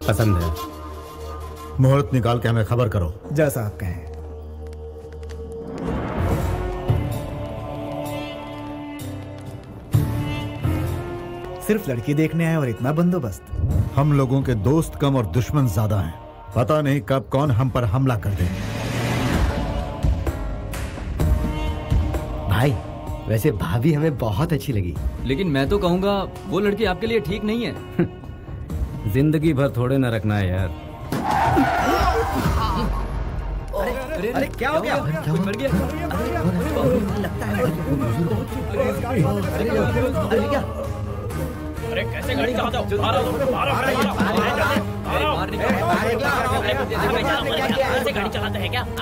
पसंद है। मुहूर्त निकाल के हमें खबर करो। जैसा आप कहें। सिर्फ लड़की देखने आए और इतना बंदोबस्त? हम लोगों के दोस्त कम और दुश्मन ज्यादा हैं। पता नहीं कब कौन हम पर हमला कर दे। भाई वैसे भाभी हमें बहुत अच्छी लगी, लेकिन मैं तो कहूंगा वो लड़की आपके लिए ठीक नहीं है। जिंदगी भर थोड़े न रखना है यार। अरे क्या हो गया? मर गया? लगता है अरे कैसे गाड़ी चलाते हो? कैसे गाड़ी चलाते हैं क्या?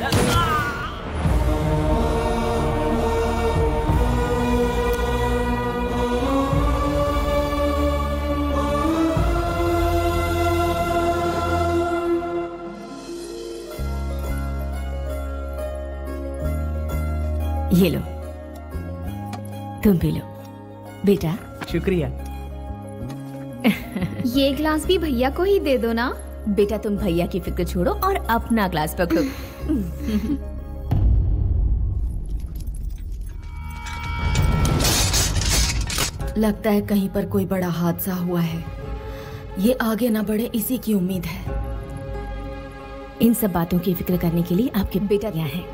ये लो, तुम भी लो बेटा। शुक्रिया। ये ग्लास भी भैया को ही दे दो ना। बेटा तुम भैया की फिक्र छोड़ो और अपना ग्लास पकड़ो। लगता है कहीं पर कोई बड़ा हादसा हुआ है। ये आगे ना बढ़े इसी की उम्मीद है। इन सब बातों की फिक्र करने के लिए आपके बेटा यहाँ हैं।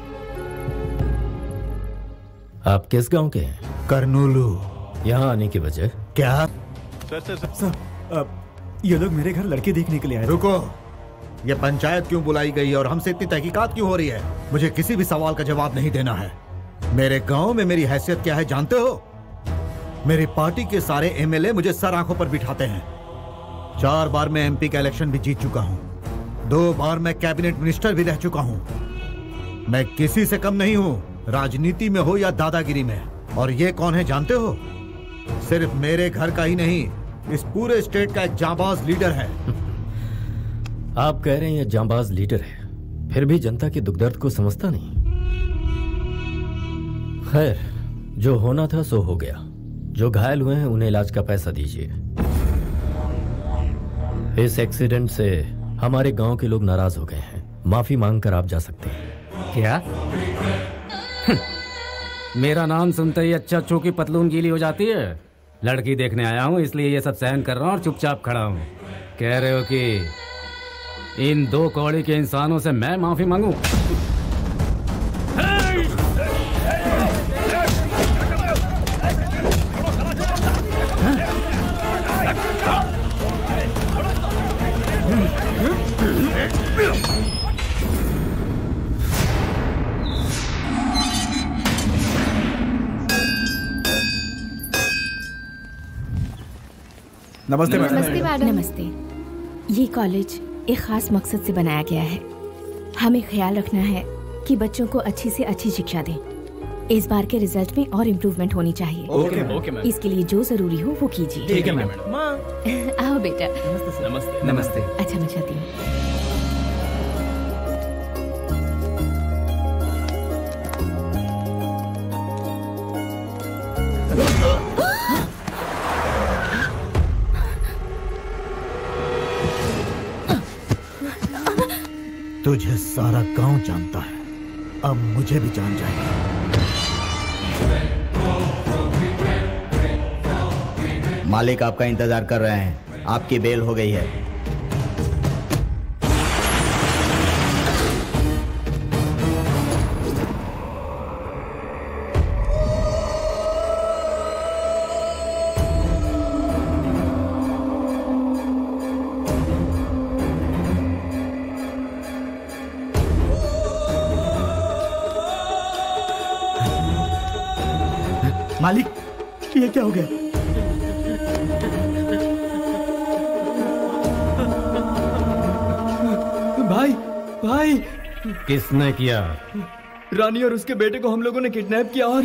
आप किस गांव के हैं? करनूलू। यहाँ आने की वजह क्या? सर, ये लोग मेरे घर लड़की देखने के लिए आए। रुको, ये पंचायत क्यों बुलाई गई और हमसे इतनी तहकीकात क्यों हो रही है? मुझे किसी भी सवाल का जवाब नहीं देना है। मेरे गांव में मेरी हैसियत क्या है जानते हो? मेरी पार्टी के सारे एमएलए मुझे सर आंखों पर बिठाते हैं। 4 बार मैं एमपी का इलेक्शन भी जीत चुका हूँ। 2 बार मैं कैबिनेट मिनिस्टर भी रह चुका हूँ। मैं किसी से कम नहीं हूँ, राजनीति में हो या दादागिरी में। और ये कौन है जानते हो? सिर्फ मेरे घर का ही नहीं, इस पूरे स्टेट का एक जांबाज लीडर है। आप कह रहे हैं ये जांबाज लीडर है, फिर भी जनता के दुख दर्द को समझता नहीं। खैर, जो होना था सो हो गया। जो घायल हुए हैं उन्हें इलाज का पैसा दीजिए। इस एक्सीडेंट से हमारे गांव के लोग नाराज हो गए हैं। माफी मांगकर आप जा सकते हैं। क्या? मेरा नाम सुनते ही अच्छा चो की पतलून गीली हो जाती है। लड़की देखने आया हूँ इसलिए ये सब सहन कर रहा हूँ और चुपचाप खड़ा हूँ। कह रहे हो कि इन 2 कौड़ी के इंसानों से मैं माफी मांगू? नमस्ते मैडम। नमस्ते मैडम। नमस्ते। ये कॉलेज एक खास मकसद से बनाया गया है। हमें ख्याल रखना है कि बच्चों को अच्छी से अच्छी शिक्षा दें। इस बार के रिजल्ट में और इम्प्रूवमेंट होनी चाहिए। Okay ma'am. इसके लिए जो जरूरी हो वो कीजिए। ठीक है मैम। आओ बेटा। नमस्ते। नमस्ते। अच्छा मैं जाती हूँ। तुझे सारा गांव जानता है, अब मुझे भी जान जाएगा। मालिक आपका इंतजार कर रहे हैं। आपकी बेल हो गई है। मालिक, ये क्या हो गया? भाई किसने किया? रानी और उसके बेटे को हम लोगों ने किडनैप किया और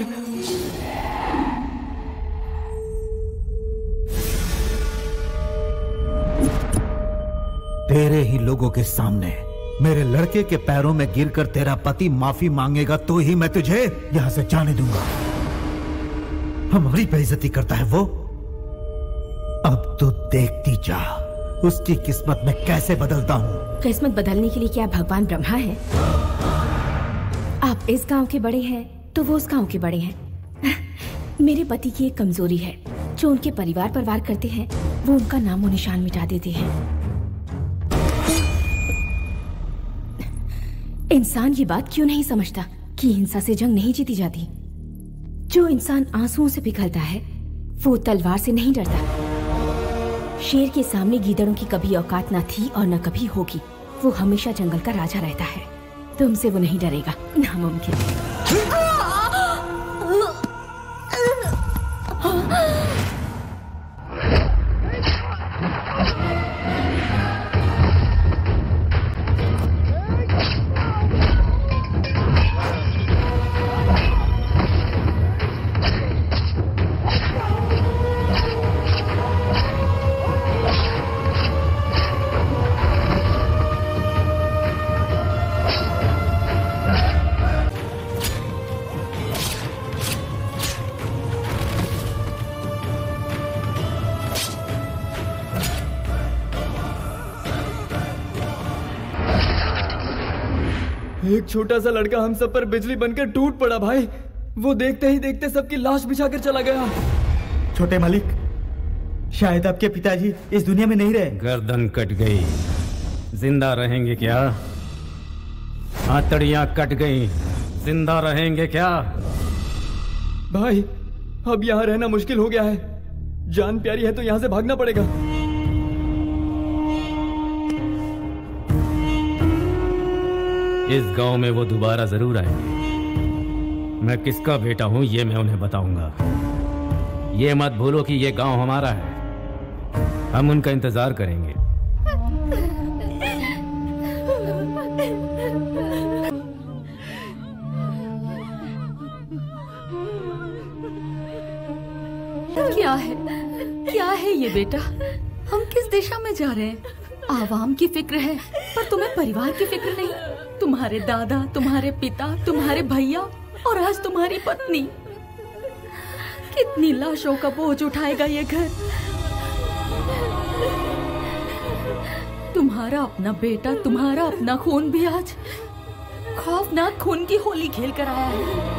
तेरे ही लोगों के सामने मेरे लड़के के पैरों में गिरकर तेरा पति माफी मांगेगा तो ही मैं तुझे यहां से जाने दूंगा। हमारी बेइज्जती करता है वो। अब तो देखती जा उसकी किस्मत में कैसे बदलता हूँ। किस्मत बदलने के लिए क्या भगवान ब्रह्मा है? आप इस गांव के बड़े हैं तो वो उस गांव के बड़े हैं। मेरे पति की एक कमजोरी है, जो उनके परिवार पर वार करते हैं वो उनका नामो निशान मिटा देते हैं। इंसान ये बात क्यों नहीं समझता कि हिंसा से जंग नहीं जीती जाती। जो इंसान आंसुओं से पिघलता है वो तलवार से नहीं डरता। शेर के सामने गीदड़ों की कभी औकात न थी और न कभी होगी। वो हमेशा जंगल का राजा रहता है। तुमसे वो नहीं डरेगा, नामुमकिन। एक छोटा सा लड़का हम सब पर बिजली बनकर टूट पड़ा भाई। वो देखते ही देखते सबकी लाश बिछाकर चला गया। छोटे मालिक, शायद आपके पिताजी इस दुनिया में नहीं रहे। गर्दन कट गई, जिंदा रहेंगे क्या? हथड़ियां कट गई, जिंदा रहेंगे क्या? भाई अब यहाँ रहना मुश्किल हो गया है। जान प्यारी है तो यहाँ से भागना पड़ेगा। इस गांव में वो दोबारा जरूर आएंगे। मैं किसका बेटा हूं ये मैं उन्हें बताऊंगा। ये मत भूलो कि ये गांव हमारा है। हम उनका इंतजार करेंगे। क्या है ये बेटा? हम किस दिशा में जा रहे हैं? आवाम की फिक्र है पर तुम्हें परिवार की फिक्र नहीं। तुम्हारे दादा, तुम्हारे पिता, तुम्हारे भैया और आज तुम्हारी पत्नी। कितनी लाशों का बोझ उठाएगा ये घर? तुम्हारा अपना बेटा, तुम्हारा अपना खून भी आज खौफनाक खून की होली खेल कर आया है।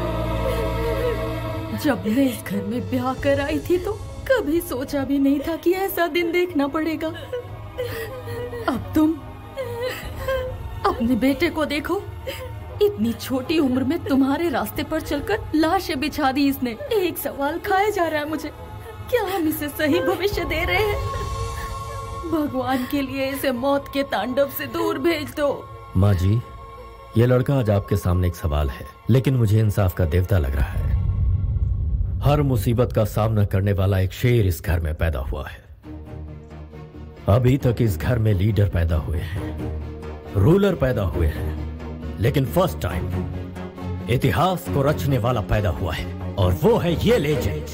जब मैं इस घर में ब्याह कर आई थी तो कभी सोचा भी नहीं था कि ऐसा दिन देखना पड़ेगा। अब तुम अपने बेटे को देखो, इतनी छोटी उम्र में तुम्हारे रास्ते पर चलकर लाशें बिछा दी इसने। एक सवाल खाया जा रहा है मुझे, क्या हम इसे सही भविष्य दे रहे हैं? भगवान के लिए इसे मौत के तांडव से दूर भेज दो। माँ जी, ये लड़का आज आपके सामने एक सवाल है, लेकिन मुझे इंसाफ का देवता लग रहा है। हर मुसीबत का सामना करने वाला एक शेर इस घर में पैदा हुआ है। अभी तक इस घर में लीडर पैदा हुए हैं, रूलर पैदा हुए हैं, लेकिन फर्स्ट टाइम इतिहास को रचने वाला पैदा हुआ है और वो है ये लेजेंड।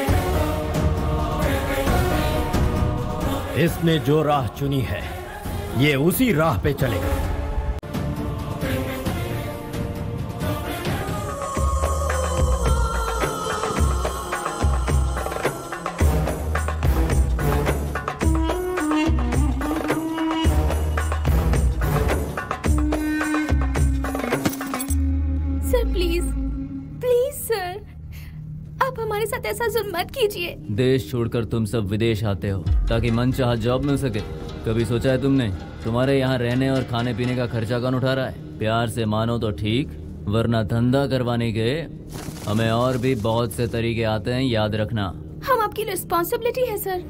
इसने जो राह चुनी है ये उसी राह पे चलेगा। ऐसा जुल्म मत कीजिए। देश छोड़कर तुम सब विदेश आते हो ताकि मनचाहा जॉब मिल सके। कभी सोचा है तुमने तुम्हारे यहाँ रहने और खाने पीने का खर्चा कौन उठा रहा है? प्यार से मानो तो ठीक, वरना धंधा करवाने के हमें और भी बहुत से तरीके आते हैं, याद रखना। हम आपकी रिस्पॉन्सिबिलिटी है सर।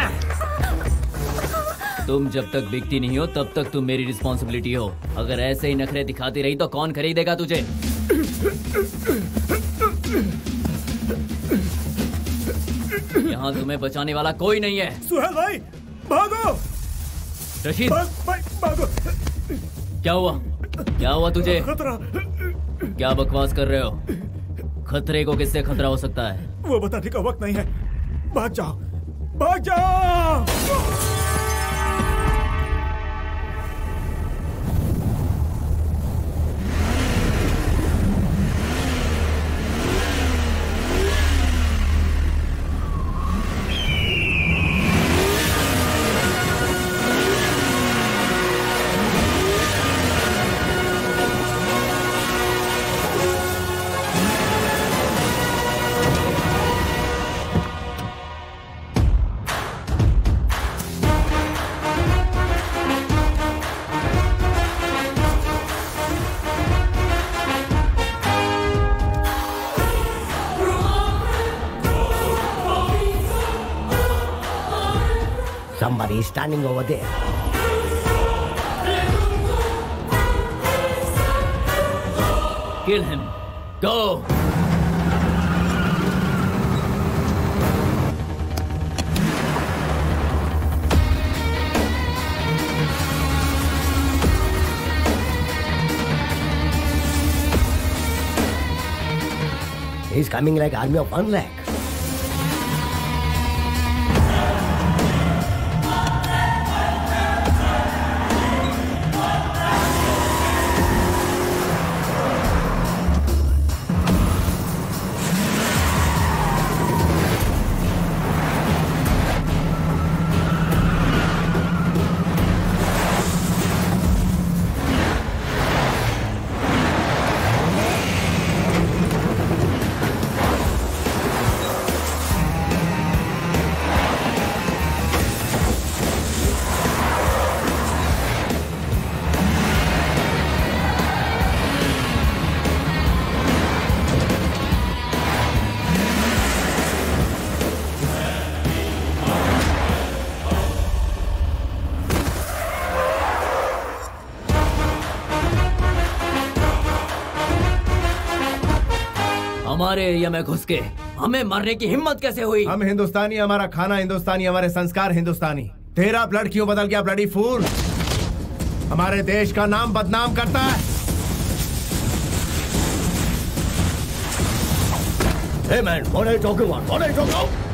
तुम जब तक बिकती नहीं हो तब तक तुम मेरी रिस्पॉन्सिबिलिटी हो। अगर ऐसे ही नखरे दिखाती रही तो कौन खरीदेगा तुझे? यहाँ तुम्हें बचाने वाला कोई नहीं है। सुहेल भाई भागो! रशीद भागो! क्या हुआ? क्या हुआ तुझे? खतरा! क्या बकवास कर रहे हो? खतरे को किससे खतरा हो सकता है? वो बताने का वक्त नहीं है। भाग जाओ! भाग जाओ! Somebody is standing over there. Kill him. Go. He's coming like army of 1 lakh. हमारे एरिया में घुस के हमें मारने की हिम्मत कैसे हुई? हम हिंदुस्तानी, हमारा खाना हिंदुस्तानी, हमारे संस्कार हिंदुस्तानी। तेरा ब्लड क्यों बदल गया ब्लडी फूल? हमारे देश का नाम बदनाम करता है। Hey man, what are you talking about? What are you talking about?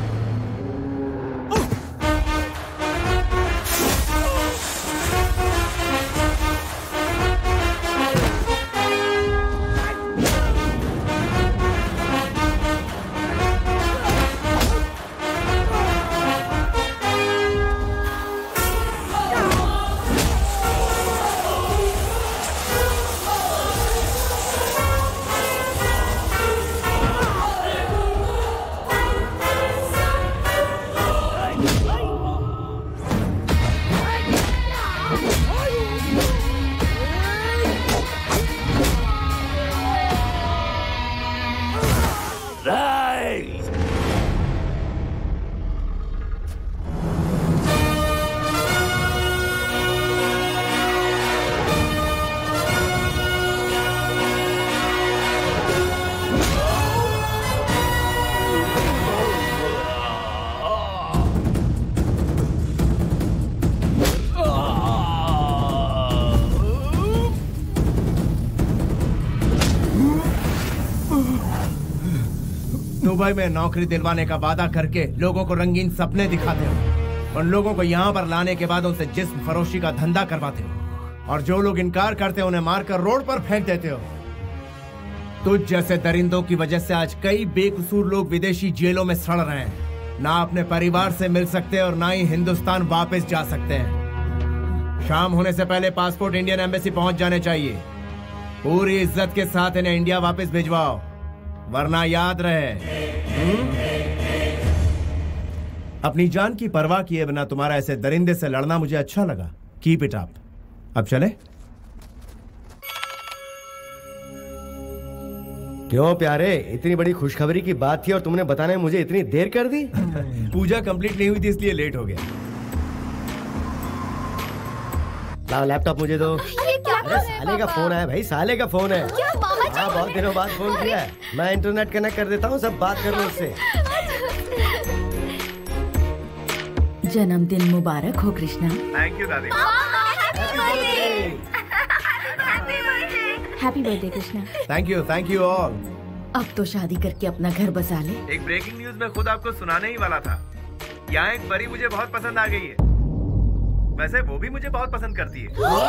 Dubai में नौकरी दिलवाने का वादा करके लोगों को रंगीन सपने दिखाते हो। उन लोगों को यहाँ पर लाने के बाद उनसे जिस्म फरोशी का धंधा करवाते हो और जो लोग इनकार करते हो उन्हें मारकर रोड पर फेंक देते हो। तुझ जैसे दरिंदों की वजह से आज कई बेकसूर लोग विदेशी जेलों में सड़ रहे हैं। ना अपने परिवार से मिल सकते और ना ही हिंदुस्तान वापस जा सकते हैं। शाम होने से पहले पासपोर्ट इंडियन एम्बेसी पहुंच जाने चाहिए। पूरी इज्जत के साथ इन्हें इंडिया वापस भिजवाओ, वरना याद रहे अपनी जान की परवाह किए बिना तुम्हारा ऐसे दरिंदे से लड़ना मुझे अच्छा लगा। Keep it up. अब चले? क्यों प्यारे, इतनी बड़ी खुशखबरी की बात थी और तुमने बताने में मुझे इतनी देर कर दी? पूजा कंप्लीट नहीं हुई थी इसलिए लेट हो गया। लाओ लैपटॉप मुझे दो। अरे साले का फोन है भाई, साले का फोन है। हाँ, बहुत दिनों बाद फोन किया है। मैं इंटरनेट कनेक्ट कर देता हूँ, सब बात कर लो उससे। जन्मदिन मुबारक हो कृष्णा। थैंक यू दादी। Happy birthday Krishna. Thank you all. अब तो शादी करके अपना घर बसा ले। एक ब्रेकिंग न्यूज मैं खुद आपको सुनाने ही वाला था। यहाँ एक परी मुझे बहुत पसंद आ गई है। वैसे वो भी मुझे बहुत पसंद करती है।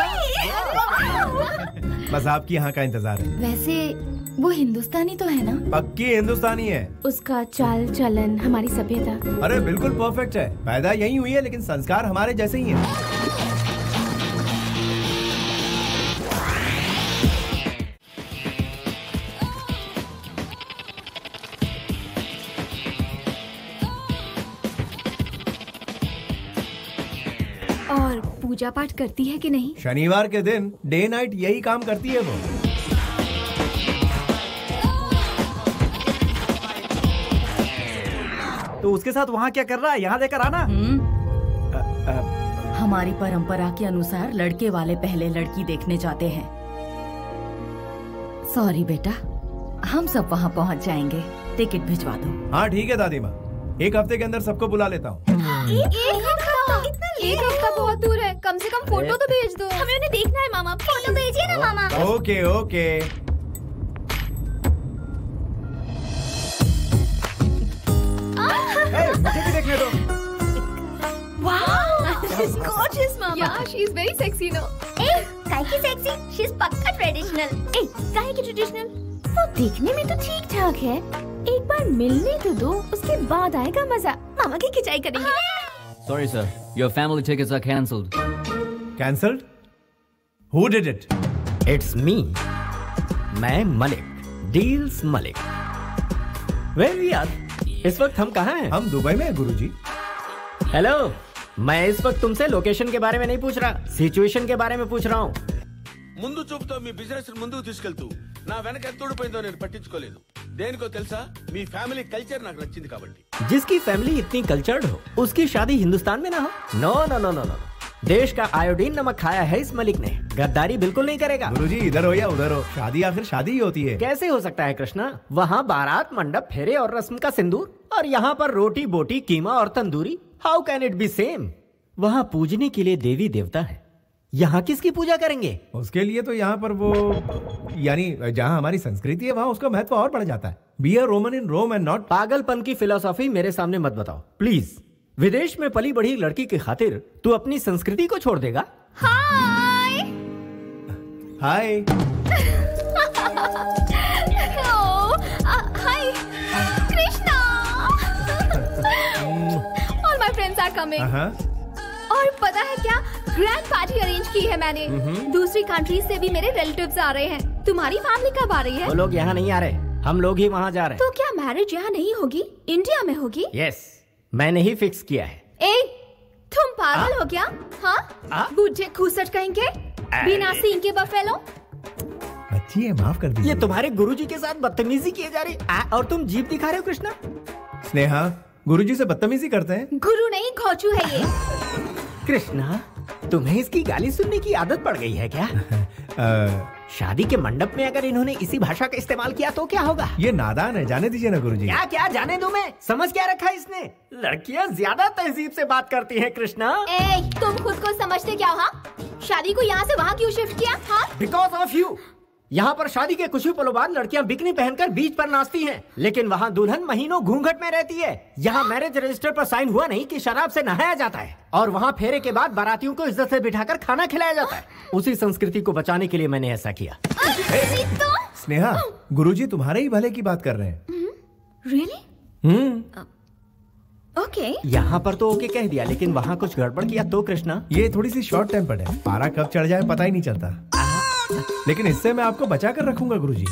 बस आपकी यहाँ का इंतजार है। वैसे वो हिंदुस्तानी तो है ना? पक्की हिंदुस्तानी है। उसका चाल चलन, हमारी सभ्यता। अरे बिल्कुल परफेक्ट है। पैदा यही हुई है लेकिन संस्कार हमारे जैसे ही हैं। और पूजा पाठ करती है कि नहीं? शनिवार के दिन डे नाइट यही काम करती है वो। तो उसके साथ वहाँ क्या कर रहा है? यहाँ लेकर आना। हमारी परंपरा के अनुसार लड़के वाले पहले लड़की देखने जाते हैं। सॉरी बेटा, हम सब वहाँ पहुँच जाएंगे। टिकट भिजवा दो। हाँ ठीक है दादी माँ, एक हफ्ते के अंदर सबको बुला लेता हूँ। एक हफ्ता बहुत दूर है, कम से कम फोटो तो भेज दो। हमें उन्हें देखना है मामा, फोटो भेजिए ना मामा। Okay okay. मुझे भी देखने दो। Wow, she's gorgeous, mama. Yeah, she's very sexy, no? काहे की सेक्सी? She's पक्का ट्रेडिशनल। काहे की ट्रेडिशनल? वो देखने में तो ठीक ठाक है, एक बार मिलने तो दो, उसके बाद आएगा मजा। मामा की खिंचाई करेंगे। Sorry sir, your family tickets are cancelled. Cancelled? Who did it? It's me. मैं Malik, deals Malik. Where we are? इस वक्त हम कहाँ हैं? हम दुबई में हैं गुरुजी। हेलो, मैं इस वक्त तुमसे लोकेशन के बारे में नहीं पूछ रहा, सिचुएशन के बारे में पूछ रहा हूँ। ముందు చూపుతో మీ బిజినెస్ ముందుకు తీసుకెళ్తూ నా వెనక ఎంత ఊడిపోయిందో నేను పట్టించుకోలేదు। దేనికో తెలుసా, మీ ఫ్యామిలీ కల్చర్ నాకు నచ్చింది కాబట్టి। जिसकी फैमिली इतनी कल्चर्ड हो, उसकी शादी हिंदुस्तान में ना हो? No no no no no, देश का आयोडीन नमक खाया है इस मलिक ने, गद्दारी बिल्कुल नहीं करेगा। गुरुजी इधर हो या उधर हो, शादी आखिर शादी ही होती है। कैसे हो सकता है कृष्णा? वहाँ बारात, मंडप, फेरे और रस्म का सिंदूर, और यहाँ पर रोटी बोटी, कीमा और tandoori. How can it be same? वहाँ पूजने के लिए देवी देवता है, यहाँ किसकी पूजा करेंगे? उसके लिए तो यहाँ पर वो, यानी जहाँ हमारी संस्कृति है वहाँ उसका महत्व और बढ़ जाता है। Be a Roman in Rome and not. पागलपन की फिलोसॉफी मेरे सामने मत बताओ प्लीज। विदेश में पली बढ़ी लड़की की खातिर तू अपनी संस्कृति को छोड़ देगा? हाय हाय हाय Krishna. All my friends are coming. और पता है क्या, ग्रैंड पार्टी अरेंज की है मैंने। दूसरी कंट्री से भी मेरे रिलेटिव्स आ रहे हैं। तुम्हारी फैमिली कब आ रही है? वो लोग यहाँ नहीं आ रहे, हम लोग ही वहाँ जा रहे हैं। तो क्या मैरिज यहाँ नहीं होगी, इंडिया में होगी? यस, मैंने ही फिक्स किया है। तुम पागल हो क्या? हाँ, बूढ़े खूसट कहेंगे, बिना सींग के बफेलो। बच्ची है, माफ कर दीजिए। ये तुम्हारे गुरुजी के साथ बदतमीजी किए जा रही, और तुम जीप दिखा रहे हो कृष्णा। स्नेहा, गुरुजी से बदतमीजी करते हैं? गुरु नहीं, घोचू है ये। कृष्णा, तुम्हें इसकी गाली सुनने की आदत पड़ गई है क्या? शादी के मंडप में अगर इन्होंने इसी भाषा का इस्तेमाल किया तो क्या होगा? ये नादान है, जाने दीजिए ना गुरुजी। क्या क्या जाने दूं मैं? समझ क्या रखा है इसने? लड़कियां ज्यादा तहजीब से बात करती हैं कृष्णा। तुम खुद को समझते क्या हो? हाँ, शादी को यहाँ से वहाँ क्यों शिफ्ट किया? हाँ, बिकॉज ऑफ यू। यहाँ पर शादी के कुछ ही पलों बाद लड़कियां बिकनी पहनकर बीच पर नाचती हैं, लेकिन वहाँ दुल्हन महीनों घूंघट में रहती है। यहाँ मैरिज रजिस्टर पर साइन हुआ नहीं कि शराब से नहाया जाता है, और वहाँ फेरे के बाद बारातियों को इज्जत से बिठाकर खाना खिलाया जाता है। उसी संस्कृति को बचाने के लिए मैंने ऐसा किया। स्नेहा, गुरुजी तुम्हारे ही भले की बात कर रहे हैं। Really? ओके। यहाँ पर तो ओके कह दिया, लेकिन वहाँ कुछ गड़बड़ किया तो कृष्णा? ये थोड़ी सी शॉर्ट टेम्पर्ड है, पारा कब चढ़ जाए पता ही नहीं चलता। लेकिन इससे मैं आपको बचा कर रखूंगा गुरुजी।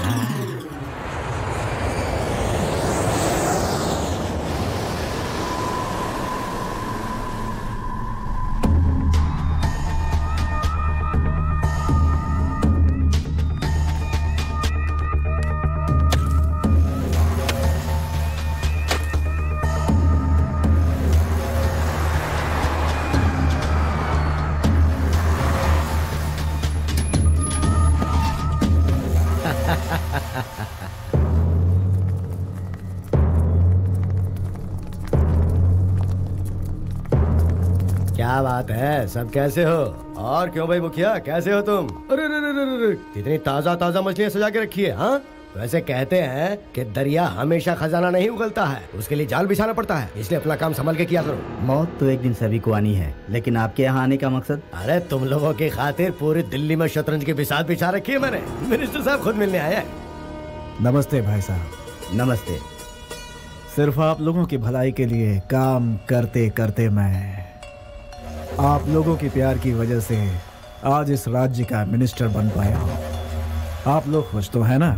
क्या बात है, सब कैसे हो? और क्यों भाई मुखिया, कैसे हो तुम? अरे कितनी ताजा ताजा मछलियाँ सजा के रखी है। हाँ, वैसे कहते हैं कि दरिया हमेशा खजाना नहीं उगलता है, उसके लिए जाल बिछाना पड़ता है, इसलिए अपना काम संभल के किया करो। मौत तो एक दिन सभी को आनी है, लेकिन आपके यहाँ आने का मकसद? अरे तुम लोगों की खातिर पूरी दिल्ली में शतरंज की बिसात बिछा रखी है मैंने। मिनिस्टर साहब खुद मिलने आया है। नमस्ते भाई साहब। नमस्ते। सिर्फ आप लोगों की भलाई के लिए काम करते करते मैं आप लोगों के प्यार की वजह से आज इस राज्य का मिनिस्टर बन पाया हूँ। आप लोग खुश तो है ना?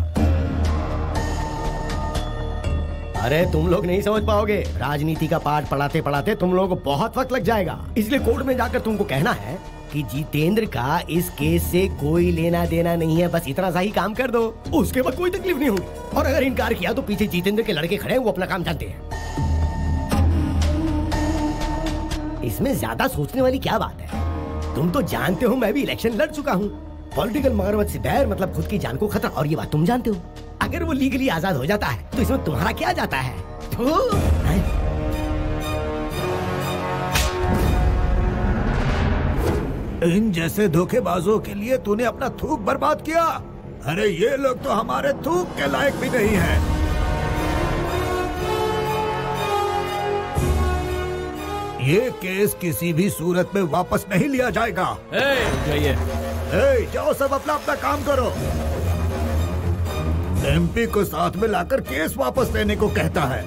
अरे तुम लोग नहीं समझ पाओगे, राजनीति का पाठ पढ़ाते पढ़ाते तुम लोगों को बहुत वक्त लग जाएगा, इसलिए कोर्ट में जाकर तुमको कहना है कि जितेंद्र का इस केस से कोई लेना देना नहीं है, बस इतना सा ही काम कर दो, उसके बाद कोई तकलीफ नहीं होगी। और अगर इनकार किया तो पीछे जितेंद्र के लड़के खड़े हैं, वो अपना काम जानते हैं। इसमें ज्यादा सोचने वाली क्या बात है? तुम तो जानते हो मैं भी इलेक्शन लड़ चुका हूँ। पॉलिटिकल मगरमच्छ से डर मतलब खुद की जान को खतरा, और ये बात तुम जानते हो। अगर वो लीगली आजाद हो जाता है तो इसमें तुम्हारा क्या जाता है? इन जैसे धोखेबाजों के लिए तूने अपना थूक बर्बाद किया। अरे ये लोग तो हमारे थूक के लायक भी नहीं हैं। ये केस किसी भी सूरत में वापस नहीं लिया जाएगा। जाइए। जाओ सब अपना अपना काम करो। एमपी को साथ में लाकर केस वापस लेने को कहता है।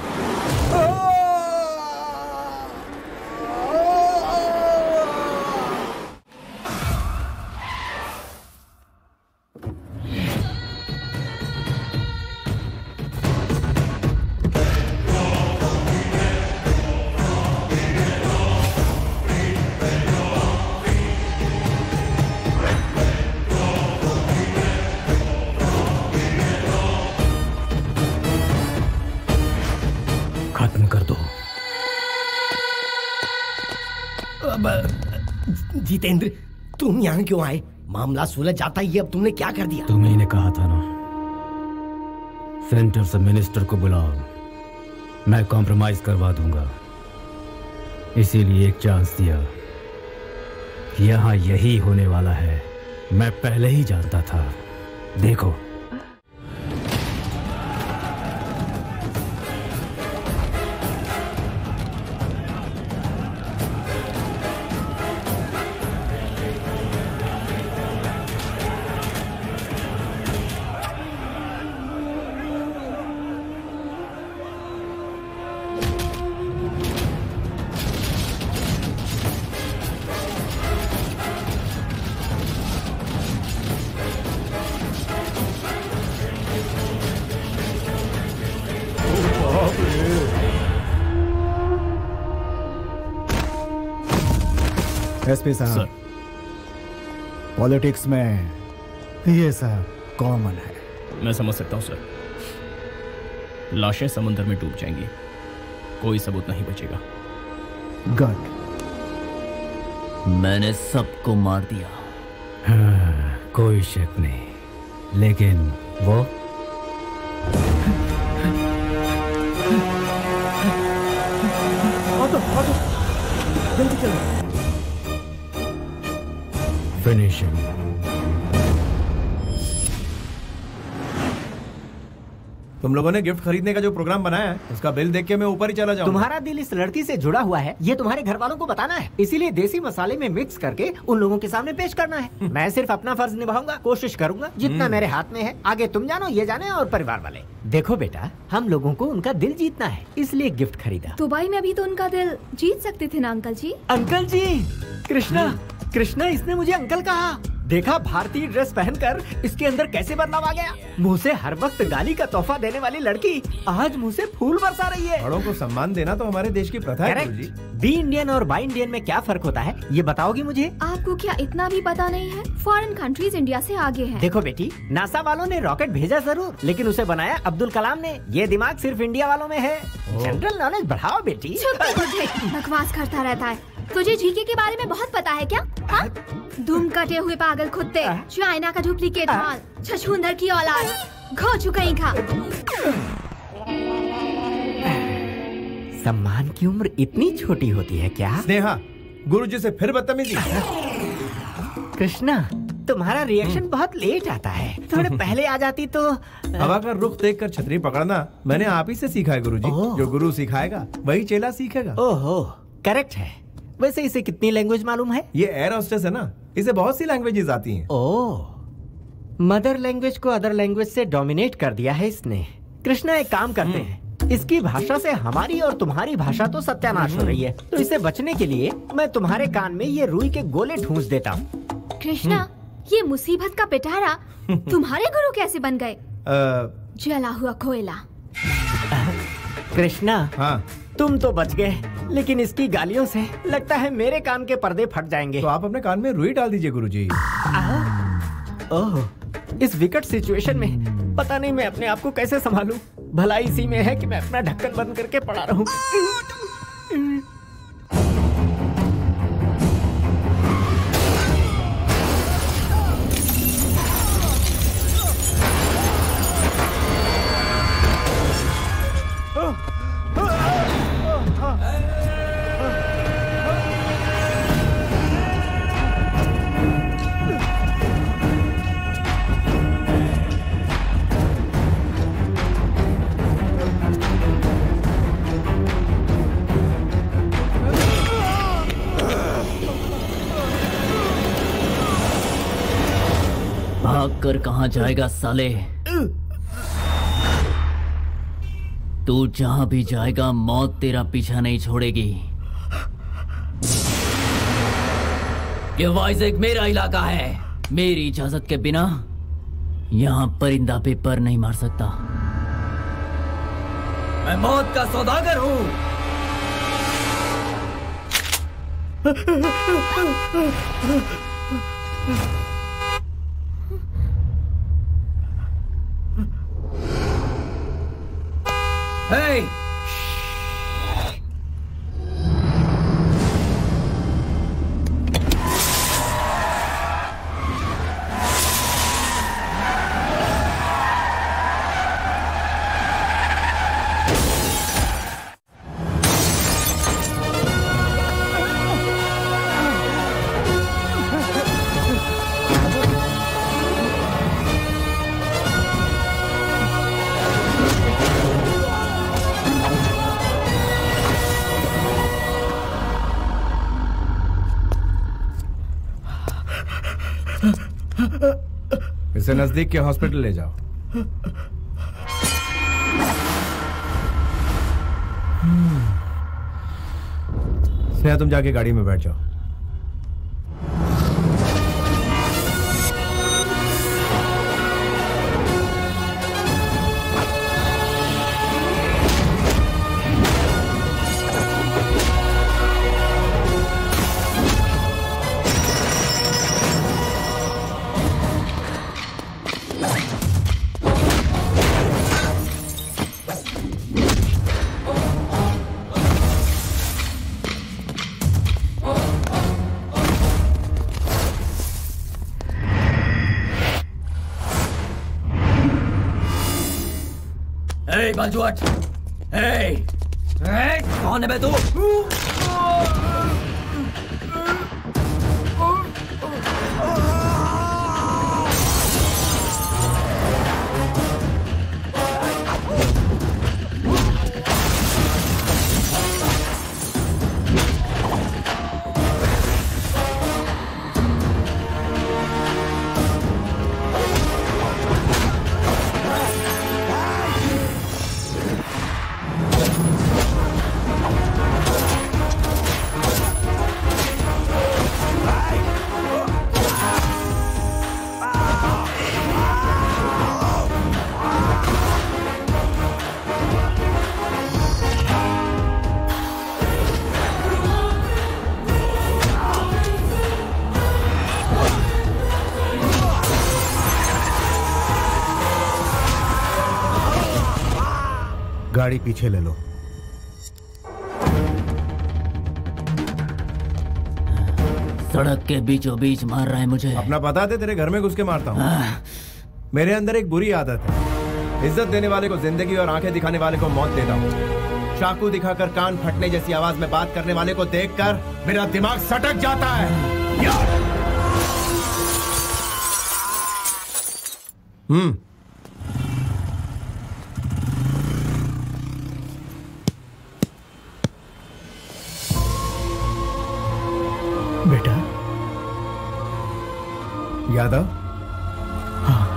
जितेंद्र, तुम यहाँ क्यों आए? मामला सुलझ जाता ये अब तुमने क्या कर दिया? तुम्ही ने कहा था ना, सेंटर से मिनिस्टर को बुलाओ, मैं कॉम्प्रोमाइज करवा दूंगा। इसीलिए एक चांस दिया। यहाँ यही होने वाला है, मैं पहले ही जानता था। देखो एसपी साहब, पॉलिटिक्स में ये सब कॉमन है। मैं समझ सकता हूँ सर। लाशें समुद्र में डूब जाएंगी, कोई सबूत नहीं बचेगा। गॉड, मैंने सबको मार दिया। हाँ, कोई शक नहीं, लेकिन वो जल्दी चलो। फिनिशिंग। तुम लोगों ने गिफ्ट खरीदने का जो प्रोग्राम बनाया है उसका बिल देख के मैं ऊपर ही चला जाऊंगा। तुम्हारा दिल इस लड़की से जुड़ा हुआ है, ये तुम्हारे घर वालों को बताना है, इसीलिए देसी मसाले में मिक्स करके उन लोगों के सामने पेश करना है। मैं सिर्फ अपना फर्ज निभाऊंगा, कोशिश करूंगा जितना मेरे हाथ में है। आगे तुम जानो, ये जाने और परिवार वाले। देखो बेटा, हम लोगों को उनका दिल जीतना है, इसलिए गिफ्ट खरीदा। दुबई में भी तो उनका दिल जीत सकते थे ना अंकल जी। अंकल जी, कृष्णा, कृष्णा, इसने मुझे अंकल कहा। देखा भारतीय ड्रेस पहनकर इसके अंदर कैसे बदलाव आ गया। मुंह से हर वक्त गाली का तोहफा देने वाली लड़की आज मुंह से फूल बरसा रही है। बड़ों को सम्मान देना तो हमारे देश की प्रथा है गुरुजी। बी इंडियन और बाई इंडियन में क्या फर्क होता है, ये बताओगी मुझे? आपको क्या इतना भी पता नहीं है? फॉरेन कंट्रीज इंडिया से आगे हैं। देखो बेटी, नासा वालों ने रॉकेट भेजा जरूर, लेकिन उसे बनाया अब्दुल कलाम ने। ये दिमाग सिर्फ इंडिया वालों में है। जनरल नॉलेज बढ़ाओ बेटी। बकवास करता रहता है। तुझे जीके के बारे में बहुत पता है क्या? हाँ? दुम कटे हुए पागल कुत्ते, चाइना का डुप्लीकेट माल, छछूंदर की औलाद, घो चुका खा। सम्मान की उम्र इतनी छोटी होती है क्या? स्नेहा, गुरुजी से फिर बदतमीजी। कृष्णा, तुम्हारा रिएक्शन बहुत लेट आता है, थोड़े पहले आ जाती तो। हवा का रुख देखकर छतरी पकड़ना मैंने आप ही से सीखा है गुरुजी। जो गुरु सिखाएगा वही चेला सीखेगा। ओहो, करेक्ट है। वैसे इसे कितनी लैंग्वेज मालूम है? ये एयर होस्टेस है ना, इसे बहुत सी लैंग्वेजेस आती हैं। ओह, मदर लैंग्वेज को अदर लैंग्वेज से डोमिनेट कर दिया है इसने। कृष्णा, एक काम करते हैं, इसकी भाषा से हमारी और तुम्हारी भाषा तो सत्यानाश हो रही है, तो इससे बचने के लिए मैं तुम्हारे कान में ये रुई के गोले ठूंस देता हूँ। कृष्णा, ये मुसीबत का पिटारा तुम्हारे गुरु कैसे बन गए? जला हुआ कोयला। कृष्णा, हाँ? तुम तो बच गए, लेकिन इसकी गालियों से लगता है मेरे कान के पर्दे फट जाएंगे। तो आप अपने कान में रुई डाल दीजिए गुरुजी। ओह, इस विकट सिचुएशन में पता नहीं मैं अपने आप को कैसे संभालूं। भलाई इसी में है कि मैं अपना ढक्कन बंद करके पड़ा रहूं। कर कहां जाएगा साले? तू जहां भी जाएगा मौत तेरा पीछा नहीं छोड़ेगी। ये वाइज़ेक मेरा इलाका है। मेरी इजाजत के बिना यहां परिंदा भी पर नहीं मार सकता। मैं मौत का सौदागर हूं। Hey! इसे नजदीक के हॉस्पिटल ले जाओ। स्नेहा तुम जाके गाड़ी में बैठ जाओ। बाजू हट। कौन है बे तू? गाड़ी पीछे ले लो। सड़क के बीचों बीच मार रहा है मुझे। अपना बता दे, तेरे घर में घुस के मारता हूँ। मेरे अंदर एक बुरी आदत है, इज्जत देने वाले को जिंदगी और आंखें दिखाने वाले को मौत देता हूँ। चाकू दिखाकर कान फटने जैसी आवाज में बात करने वाले को देखकर मेरा दिमाग सटक जाता है। बेटा यादव, हाँ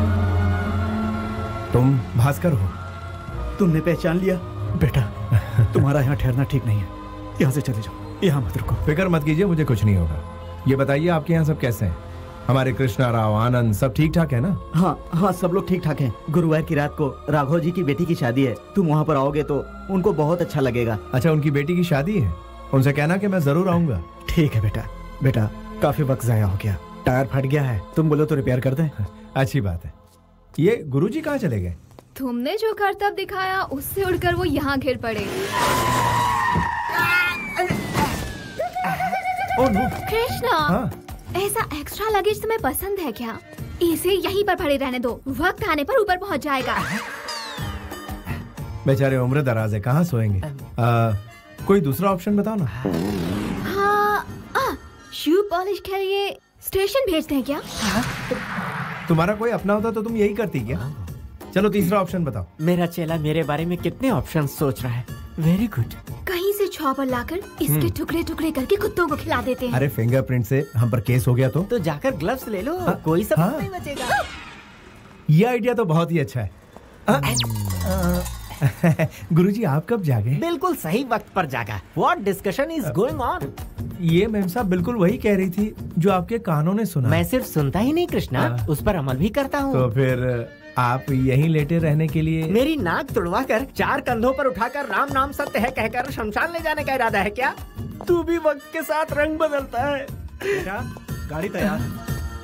तुम भास्कर हो? तुमने पहचान लिया? बेटा तुम्हारा यहाँ ठहरना ठीक नहीं है, यहाँ से चले जाओ, यहाँ मत रुको। फिक्र मत कीजिए, मुझे कुछ नहीं होगा। ये बताइए आपके यहाँ सब कैसे हैं? हमारे कृष्णा राव, आनंद सब ठीक ठाक है ना? हाँ हाँ, सब लोग ठीक ठाक हैं। गुरुवार की रात को राघव जी की बेटी की शादी है, तुम वहाँ पर आओगे तो उनको बहुत अच्छा लगेगा। अच्छा, उनकी बेटी की शादी है? उनसे कहना कि मैं जरूर आऊंगा। ठीक है बेटा। बेटा काफी वक्त जाया हो गया, टायर फट गया है, तुम बोलो तो रिपेयर कर दें। अच्छी बात है। ये गुरुजी कहाँ चले गए? तुमने जो करतब दिखाया उससे उड़कर वो यहाँ गिर पड़े। Oh no. कृष्णा, हाँ? ऐसा एक्स्ट्रा लगेज तुम्हें पसंद है क्या? इसे यहीं पर पड़े रहने दो, वक्त आने पर ऊपर पहुँच जाएगा। बेचारे उम्र दराज है, कहाँ सोएंगे? कोई दूसरा ऑप्शन बताओ ना। शू पॉलिश के लिए स्टेशन भेजते हैं क्या? तुम्हारा कोई अपना होता तो तुम यही करती क्या? चलो तीसरा ऑप्शन बताओ। मेरा चेला मेरे बारे में कितने ऑप्शन सोच रहा है। Very good. कहीं से चॉपर लाकर इसके टुकड़े टुकड़े करके कुत्तों को खिला देते हैं। अरे फिंगरप्रिंट से हम पर केस हो गया तो जाकर ग्लव्स ले लो, कोई सब नहीं बचेगा। ये आइडिया तो बहुत ही अच्छा है। गुरुजी आप कब जागे? बिल्कुल सही वक्त पर जागा। What discussion is going on? ये मैम साहब बिल्कुल वही कह रही थी जो आपके कानों ने सुना। मैं सिर्फ सुनता ही नहीं कृष्णा, उस पर अमल भी करता हूँ। तो फिर आप यहीं लेटे रहने के लिए? मेरी नाक तुड़वा कर 4 कंधों पर उठाकर राम नाम सत्य है कहकर शमशान ले जाने का इरादा है क्या? तू भी वक्त के साथ रंग बदलता है। बेटा गाड़ी तैयार है।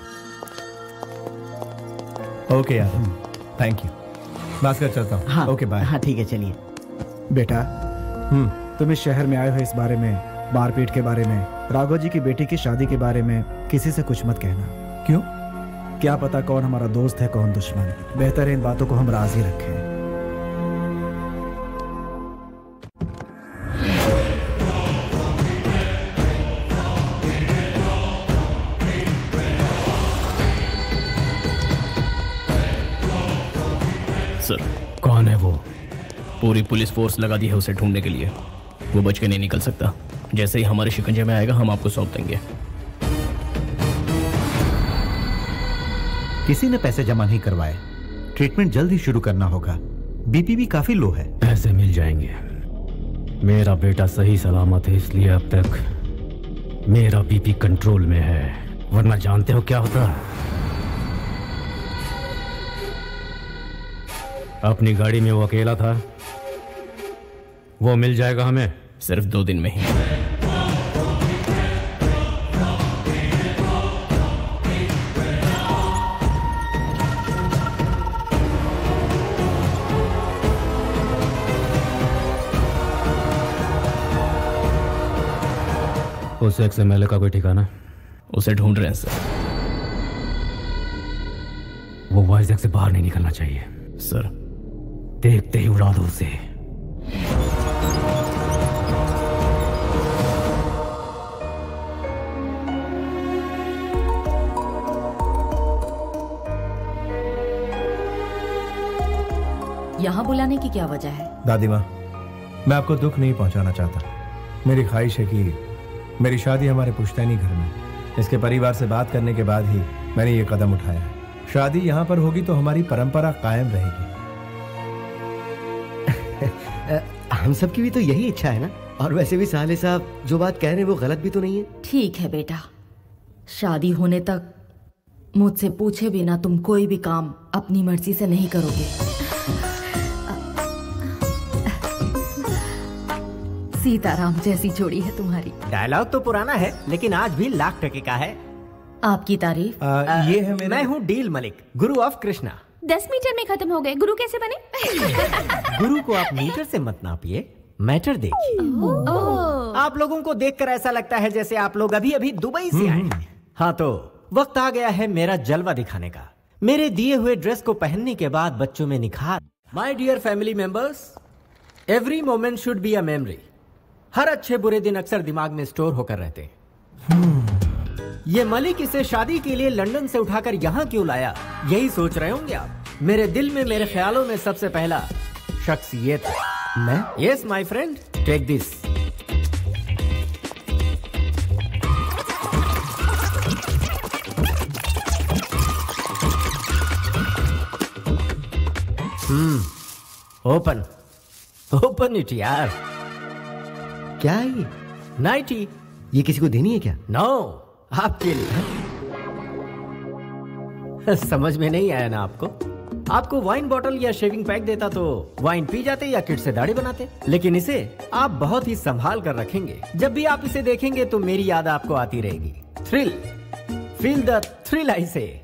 ओके यार, थैंक यू। भास्कर चलता हूँ। हाँ, ओके बाय। हाँ ठीक है, चलिए। बेटा तुम इस शहर में आए हो, इस बारे में, मारपीट के बारे में, राघव जी की बेटी की शादी के बारे में किसी से कुछ मत कहना। क्यों? क्या पता कौन हमारा दोस्त है कौन दुश्मन। बेहतर है इन बातों को हम राज ही रखें। सर कौन है वो? पूरी पुलिस फोर्स लगा दी है उसे ढूंढने के लिए। वो बच के नहीं निकल सकता। जैसे ही हमारे शिकंजे में आएगा हम आपको सौंप देंगे। किसी ने पैसे जमा नहीं करवाए। ट्रीटमेंट जल्द ही शुरू करना होगा। बीपी भी काफी लो है। पैसे मिल जाएंगे। मेरा बेटा सही सलामत है, इसलिए अब तक मेरा बीपी कंट्रोल में है, वरना जानते हो क्या होता? अपनी गाड़ी में वो अकेला था। वो मिल जाएगा हमें सिर्फ 2 दिन में ही। उस XMLA का कोई ठिकाना? उसे ढूंढ रहे हैं सर। वो वाइजैक से बाहर नहीं निकलना चाहिए सर। देखते ही उड़ा दो उसे। यहाँ बुलाने की क्या वजह है? दादी माँ, मैं आपको दुख नहीं पहुंचाना चाहता। मेरी ख्वाहिश है कि मेरी शादी हमारे पुश्तैनी घर में। इसके परिवार से बात करने के बाद ही मैंने ये कदम उठाया है। शादी यहाँ पर होगी तो हमारी परंपरा कायम रहेगी। हम सब की भी तो यही इच्छा है ना। और वैसे भी साले साहब जो बात कह रहे हैं वो गलत भी तो नहीं है। ठीक है बेटा, शादी होने तक मुझसे पूछे बिना तुम कोई भी काम अपनी मर्जी से नहीं करोगे। सीताराम जैसी जोड़ी है तुम्हारी। डायलॉग तो पुराना है लेकिन आज भी लाख टके का है। आपकी तारीफ। ये है मेरा। मैं हूँ deal Malik, Guru of Krishna. 10 metre में खत्म हो गए। गुरु कैसे बने? गुरु को आप मीटर से मत नापिए, मैटर देखिए। आप लोगों को देखकर ऐसा लगता है जैसे आप लोग अभी अभी दुबई से आए हैं। हाँ तो वक्त आ गया है मेरा जलवा दिखाने का। मेरे दिए हुए ड्रेस को पहनने के बाद बच्चों में निखार। My dear family members, every moment should be a memory. हर अच्छे बुरे दिन अक्सर दिमाग में स्टोर होकर रहते हैं। ये मलिक इसे शादी के लिए लंदन से उठाकर यहाँ क्यों लाया, यही सोच रहे होंगे आप। मेरे दिल में, मेरे ख्यालों में सबसे पहला शख्स ये था। मैं? Yes my friend, take this. Open open it यार। क्या है ये? नाइटी। ये किसी को देनी है क्या? नो, आपके लिए। समझ में नहीं आया ना आपको? आपको वाइन बॉटल या शेविंग पैक देता तो वाइन पी जाते या किट से दाढ़ी बनाते, लेकिन इसे आप बहुत ही संभाल कर रखेंगे। जब भी आप इसे देखेंगे तो मेरी याद आपको आती रहेगी। Thrill, feel the thrill I say.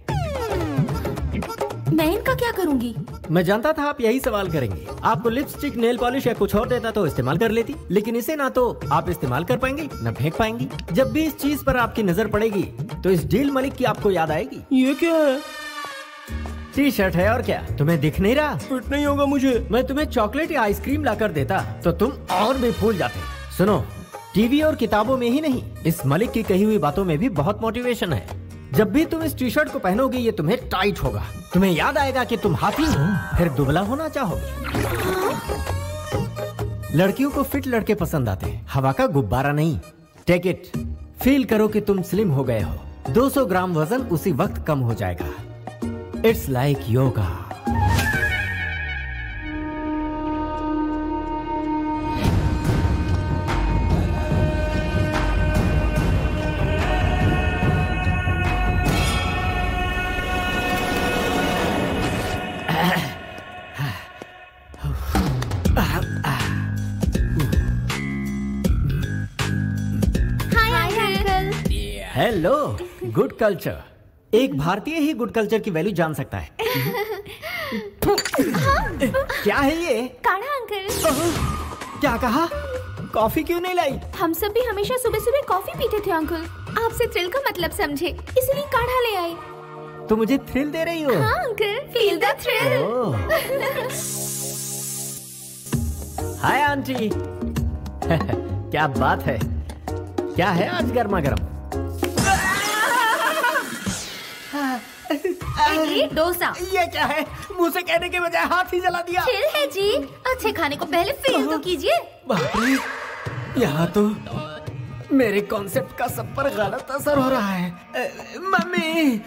मैं इनका क्या करूंगी? मैं जानता था आप यही सवाल करेंगे। आपको लिपस्टिक, नेल पॉलिश या कुछ और देता तो इस्तेमाल कर लेती, लेकिन इसे ना तो आप इस्तेमाल कर पाएंगे ना फेंक पाएंगी। जब भी इस चीज पर आपकी नजर पड़ेगी तो इस डील मलिक की आपको याद आएगी। ये क्या है? टी शर्ट है और क्या, तुम्हें दिख नहीं रहा? फिट नहीं होगा मुझे। मैं तुम्हें चॉकलेट या आइसक्रीम लाकर देता तो तुम और भी फूल जाते। सुनो, टीवी और किताबों में ही नहीं, इस मलिक की कही हुई बातों में भी बहुत मोटिवेशन है। जब भी तुम इस टी शर्ट को पहनोगे ये तुम्हें टाइट होगा। तुम्हें याद आएगा कि तुम हाथी हो, फिर दुबला होना चाहोगे। लड़कियों को फिट लड़के पसंद आते हैं, हवा का गुब्बारा नहीं। टेक इट, फील करो कि तुम स्लिम हो गए हो। 200 ग्राम वजन उसी वक्त कम हो जाएगा। It's like yoga. Hello, good culture. एक भारतीय ही गुड कल्चर की वैल्यू जान सकता है। क्या है ये? काढ़ा अंकल। क्या कहा? कॉफी क्यों नहीं लाई? हम सब भी हमेशा सुबह सुबह कॉफी पीते थे अंकल। आपसे थ्रिल का मतलब समझे, इसलिए काढ़ा ले आए। तो मुझे थ्रिल दे रही हो? हाँ uncle, feel the thrill. Hi aunty. क्या बात है? क्या है आज गर्मा गर्म? डोसा। ये क्या है? मुंह से कहने के बजाय हाथ ही जला दिया। चिल है जी, अच्छे खाने को पहले फील तो कीजिए। बाप रे, यहाँ तो मेरे कॉन्सेप्ट का सब पर गलत असर हो रहा है। मम्मी।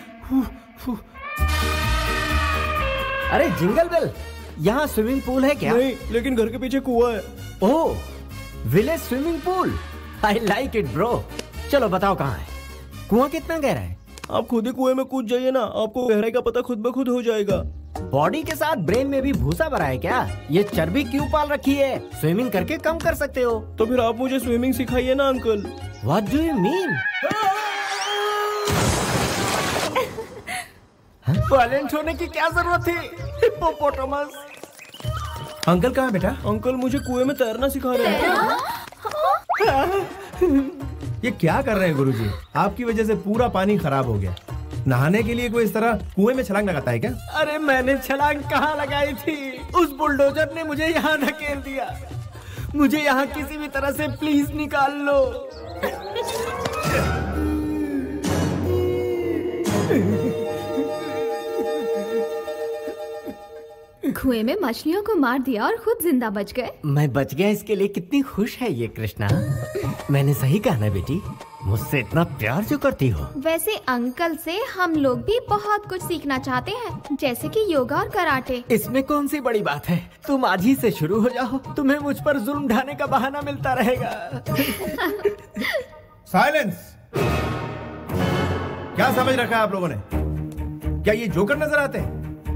अरे जिंगल बेल, यहाँ स्विमिंग पूल है क्या? नहीं, लेकिन घर के पीछे कुआं है। Oh, village swimming pool. I like it bro. चलो बताओ कहाँ है? कुआं कितना गहरा है? आप खुद ही कुएं में कूद जाइए ना, आपको गहराई का पता खुद ब खुद हो जाएगा। बॉडी के साथ ब्रेन में भी भूसा भरा है क्या? ये चर्बी क्यों पाल रखी है? स्विमिंग करके कम कर सकते हो। तो फिर आप मुझे स्विमिंग सिखाइए ना uncle. What do you mean? Violent होने की क्या जरूरत थी? हिप्पोपोटामस। अंकल कहाँ है बेटा? अंकल मुझे कुएं में तैरना सिखा रहे हैं। ये क्या कर रहे हैं गुरुजी? आपकी वजह से पूरा पानी खराब हो गया। नहाने के लिए कोई इस तरह कुएं में छलांग लगाता है क्या? अरे मैंने छलांग कहाँ लगाई थी? उस बुलडोजर ने मुझे यहाँ धकेल दिया। मुझे यहाँ किसी भी तरह से प्लीज निकाल लो। कुएं में मछलियों को मार दिया और खुद जिंदा बच गए। मैं बच गया, इसके लिए कितनी खुश है ये कृष्णा। मैंने सही कहा ना बेटी? मुझसे इतना प्यार जो करती हो। वैसे अंकल से हम लोग भी बहुत कुछ सीखना चाहते हैं, जैसे कि योगा और कराटे। इसमें कौन सी बड़ी बात है? तुम आज ही से शुरू हो जाओ, तुम्हें मुझ पर जुल्म ढाने का बहाना मिलता रहेगा। साइलेंस। क्या समझ रखा है आप लोगों ने? क्या ये जोकर नजर आते हैं?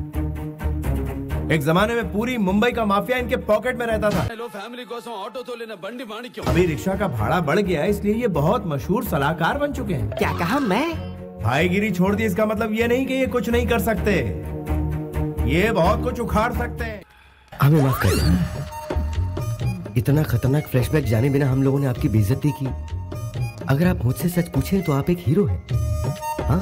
एक जमाने में पूरी मुंबई का माफिया इनके पॉकेट में रहता था। फैमिली కోసం ఆటో తోలిన బండి మాణిక్యం। अभी रिक्शा का भाड़ा बढ़ गया है, इसलिए ये बहुत मशहूर सलाहकार बन चुके हैं। क्या कहा? मैं भाईगिरी छोड़ दी, इसका मतलब ये नहीं कि ये कुछ नहीं कर सकते। ये बहुत कुछ उखाड़ सकते हैं। हमें माफ कर दो। इतना खतरनाक फ्लैशबैक जाने बिना हम लोगों ने आपकी बेइज्जती की। अगर आप मुझसे सच पूछें तो आप एक हीरो हैं। हाँ?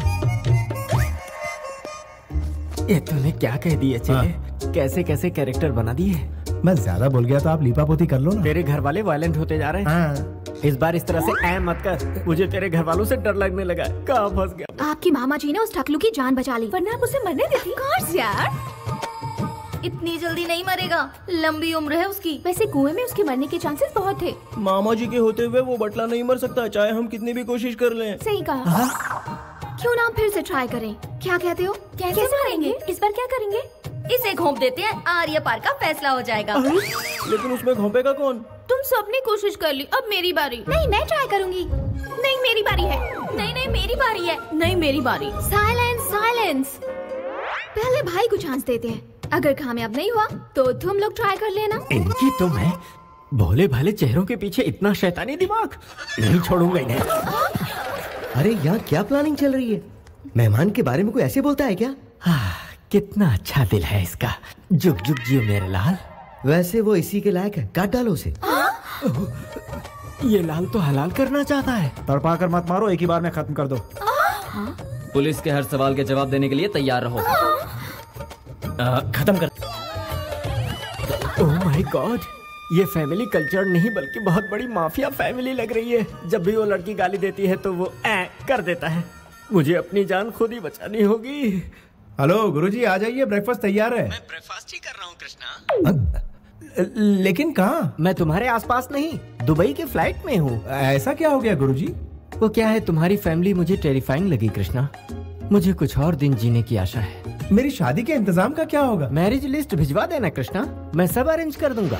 ये तूने क्या कह दिया? चले कैसे कैसे कैरेक्टर बना दिए। मैं ज्यादा बोल गया तो आप लीपापोती कर लो ना। तेरे घर वाले वायलेंट होते जा रहे हैं। हाँ। इस बार इस तरह से ऐ मत कर, मुझे तेरे घर वालों से डर लगने लगा। कहाँ फंस गया? आपकी मामा जी ने उस टकलू की जान बचा ली, वरना आप उसे मरने देती। कौन यार, इतनी जल्दी नहीं मरेगा, लंबी उम्र है उसकी। वैसे कुएं में उसके मरने के चांसेस बहुत थे। मामा जी के होते हुए वो बटला नहीं मर सकता, चाहे हम कितनी भी कोशिश कर लें। सही कहा। क्यों ना फिर से ट्राई करें? क्या कहते हो? कैसे करेंगे? इस बार क्या करेंगे? इसे घोंप देते हैं, आर्य पार का फैसला हो जाएगा। लेकिन उसमें घोंपेगा कौन? तुम सबने कोशिश कर ली, अब मेरी बारी। नहीं, मैं ट्राई करूंगी। नहीं, मेरी बारी है। नहीं नहीं, मेरी बारी है। नहीं, मेरी बारी। Silence, silence. पहले भाई को चांस देते हैं, अगर कामयाब नहीं हुआ तो तुम लोग ट्राई कर लेना। इनकी तो मैं भोले भाले चेहरों के पीछे इतना शैतानी दिमाग नहीं छोड़ूंगा इन्हें। अरे यहाँ क्या प्लानिंग चल रही है? मेहमान के बारे में कोई ऐसे बोलता है क्या? कितना अच्छा दिल है इसका। जुग जुग जियो मेरे लाल। वैसे वो इसी के लायक है, काट डालो उसे। ये लाल तो हलाल करना चाहता है। तड़पा कर मत मारो, एक ही बार में खत्म कर दो। पुलिस के हर सवाल के जवाब देने के लिए तैयार रहो। खत्म कर। ओह माय गॉड, ये फैमिली कल्चर नहीं बल्कि बहुत बड़ी माफिया फैमिली लग रही है। जब भी वो लड़की गाली देती है तो वो कर देता है। मुझे अपनी जान खुद ही बचानी होगी। हेलो गुरुजी, आ जाइए, ब्रेकफास्ट तैयार है। मैं ब्रेकफास्ट ही कर रहा हूँ कृष्णा। लेकिन कहाँ? मैं तुम्हारे आसपास नहीं, दुबई की फ्लाइट में हूँ। ऐसा क्या हो गया गुरुजी? वो क्या है, तुम्हारी फैमिली मुझे टेरिफाइंग लगी कृष्णा। मुझे कुछ और दिन जीने की आशा है। मेरी शादी के इंतजाम का क्या होगा? मैरिज लिस्ट भिजवा देना कृष्णा, मैं सब अरेंज कर दूंगा।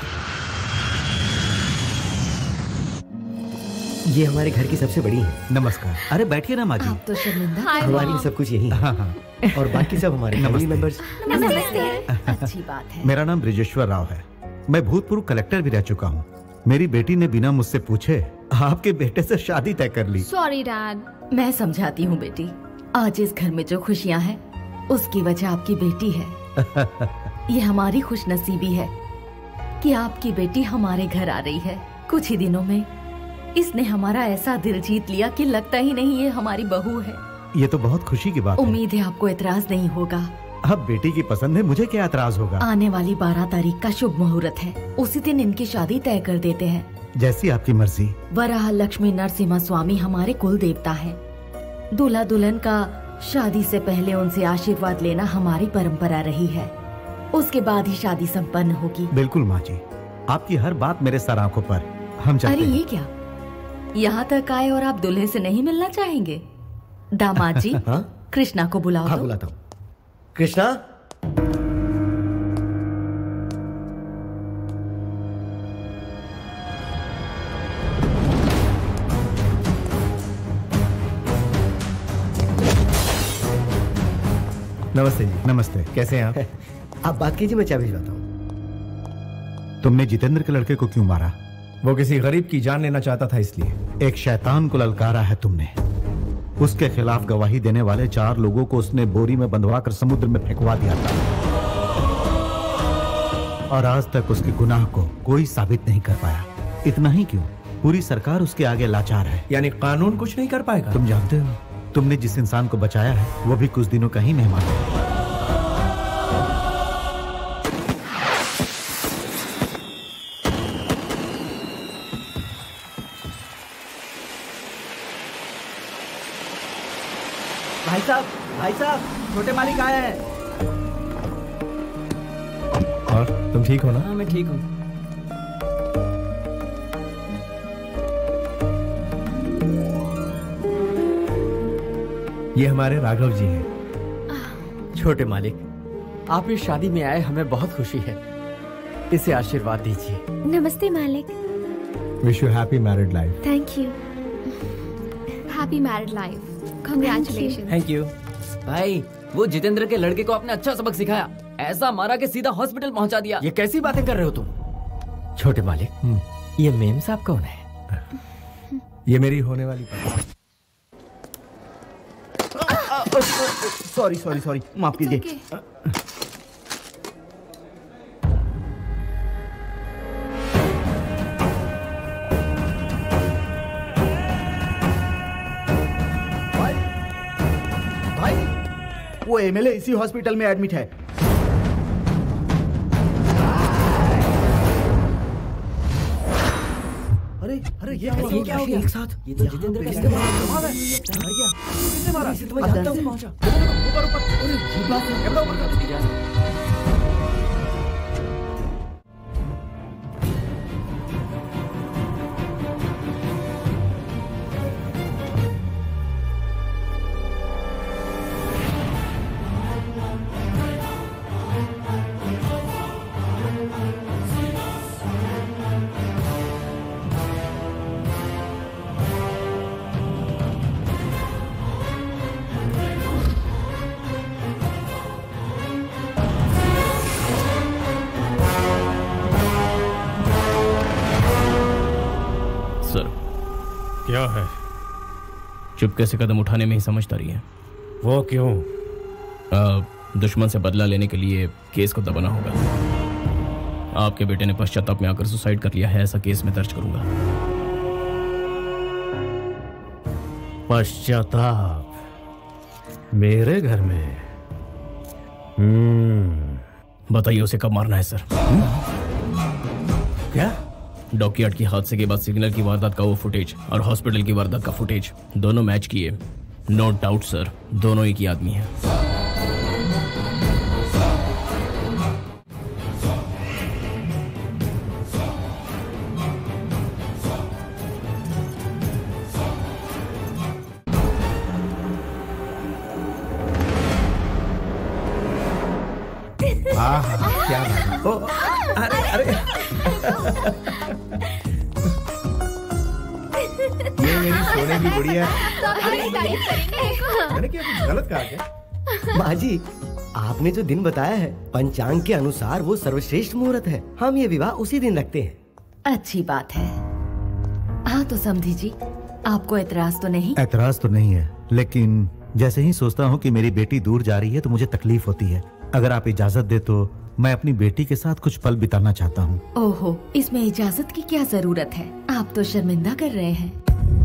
ये हमारे घर की सबसे बड़ी है। नमस्कार। अरे बैठिए ना माँ जी। आप तो शर्मिंदा। हमारे लिए सब कुछ यही है। और बाकी सब हमारे फैमिली मेंबर्स। अच्छी बात है। मेरा नाम ब्रिजेश्वर राव है। मैं भूतपूर्व कलेक्टर भी रह चुका हूँ। मेरी बेटी ने बिना मुझसे पूछे आपके बेटे से शादी तय कर ली। Sorry dad. मैं समझाती हूँ बेटी, आज इस घर में जो खुशियाँ हैं उसकी वजह आपकी बेटी है। ये हमारी खुशनसीबी है कि आपकी बेटी हमारे घर आ रही है। कुछ ही दिनों में इसने हमारा ऐसा दिल जीत लिया कि लगता ही नहीं ये हमारी बहू है। ये तो बहुत खुशी की बात है। उम्मीद है आपको एतराज नहीं होगा। अब बेटी की पसंद है, मुझे क्या एतराज होगा। आने वाली 12 तारीख का शुभ मुहूर्त है, उसी दिन इनकी शादी तय कर देते हैं। जैसी आपकी मर्जी। वराह लक्ष्मी नरसिम्हा स्वामी हमारे कुल देवता है। दूल्हा दुल्हन का शादी से पहले उनसे आशीर्वाद लेना हमारी परंपरा रही है। उसके बाद ही शादी संपन्न होगी। बिल्कुल माँ जी, आपकी हर बात मेरे सर आंखों पर। हम चलते अरे हैं। ये क्या, यहाँ तक आए और आप दूल्हे से नहीं मिलना चाहेंगे? दामाद जी, कृष्णा को बुलाओ। हाँ, बुलाता हूँ। कृष्णा, नमस्ते जी। नमस्ते। कैसे हैं आप? आप बात कीजिए, मैं चाय भिजवाता हूँ। तुमने जितेंद्र के लड़के को क्यों मारा? वो किसी गरीब की जान लेना चाहता था, इसलिए। एक शैतान को ललकारा है तुमने। उसके खिलाफ गवाही देने वाले 4 लोगों को उसने बोरी में बंधवाकर समुद्र में फेंकवा दिया था, और आज तक उसके गुनाह को कोई साबित नहीं कर पाया। इतना ही क्यों, पूरी सरकार उसके आगे लाचार है। यानी कानून कुछ नहीं कर पाएगा? तुम जानते हो, तुमने जिस इंसान को बचाया है वो भी कुछ दिनों का ही मेहमान है। भाई साहब, छोटे मालिक आए हैं। और तुम ठीक हो ना? हाँ, मैं ठीक हूँ। ये हमारे राघव जी हैं। छोटे मालिक, आप इस शादी में आए, हमें बहुत खुशी है। इसे आशीर्वाद दीजिए। नमस्ते मालिक। Wish you happy married life. Thank you. Happy married life. Congratulation. Thank you. भाई, वो जितेंद्र के लड़के को आपने अच्छा सबक सिखाया। ऐसा मारा कि सीधा हॉस्पिटल पहुंचा दिया। ये कैसी बातें कर रहे हो तुम? छोटे मालिक, ये मेम साहब कौन है? ये मेरी होने वाली पत्नी। सॉरी, माफ कीजिए। वो एमएलए इसी हॉस्पिटल में एडमिट है। अरे ये क्या हो गया एक साथ? ये तो जितेंद्र का किसने मारा? क्या है? चुपके से कदम उठाने में ही समझदारी है। वो क्यों? दुश्मन से बदला लेने के लिए केस को दबाना होगा। आपके बेटे ने पश्चाताप में आकर सुसाइड कर लिया है, ऐसा केस में दर्ज करूंगा। पश्चाताप मेरे घर में? बताइए उसे कब मारना है सर? क्या? डॉकयार्ड की हादसे के बाद सिग्नल की वारदात का वो फुटेज और हॉस्पिटल की वारदात का फुटेज दोनों मैच किए। नो डाउट सर, दोनों एक ही आदमी हैं। क्या बात? ओ, अरे ये मेरी सोने की गुड़िया है। मैंने क्या कुछ गलत कहा क्या? माँ जी, आपने जो दिन बताया है पंचांग के अनुसार वो सर्वश्रेष्ठ मुहूर्त है। हम ये विवाह उसी दिन रखते हैं। अच्छी बात है। हाँ तो समधी जी, आपको एतराज तो नहीं? एतराज तो नहीं है, लेकिन जैसे ही सोचता हूँ कि मेरी बेटी दूर जा रही है तो मुझे तकलीफ होती है। अगर आप इजाजत दे तो मैं अपनी बेटी के साथ कुछ पल बिताना चाहता हूँ। ओहो, इसमें इजाजत की क्या जरूरत है? आप तो शर्मिंदा कर रहे हैं।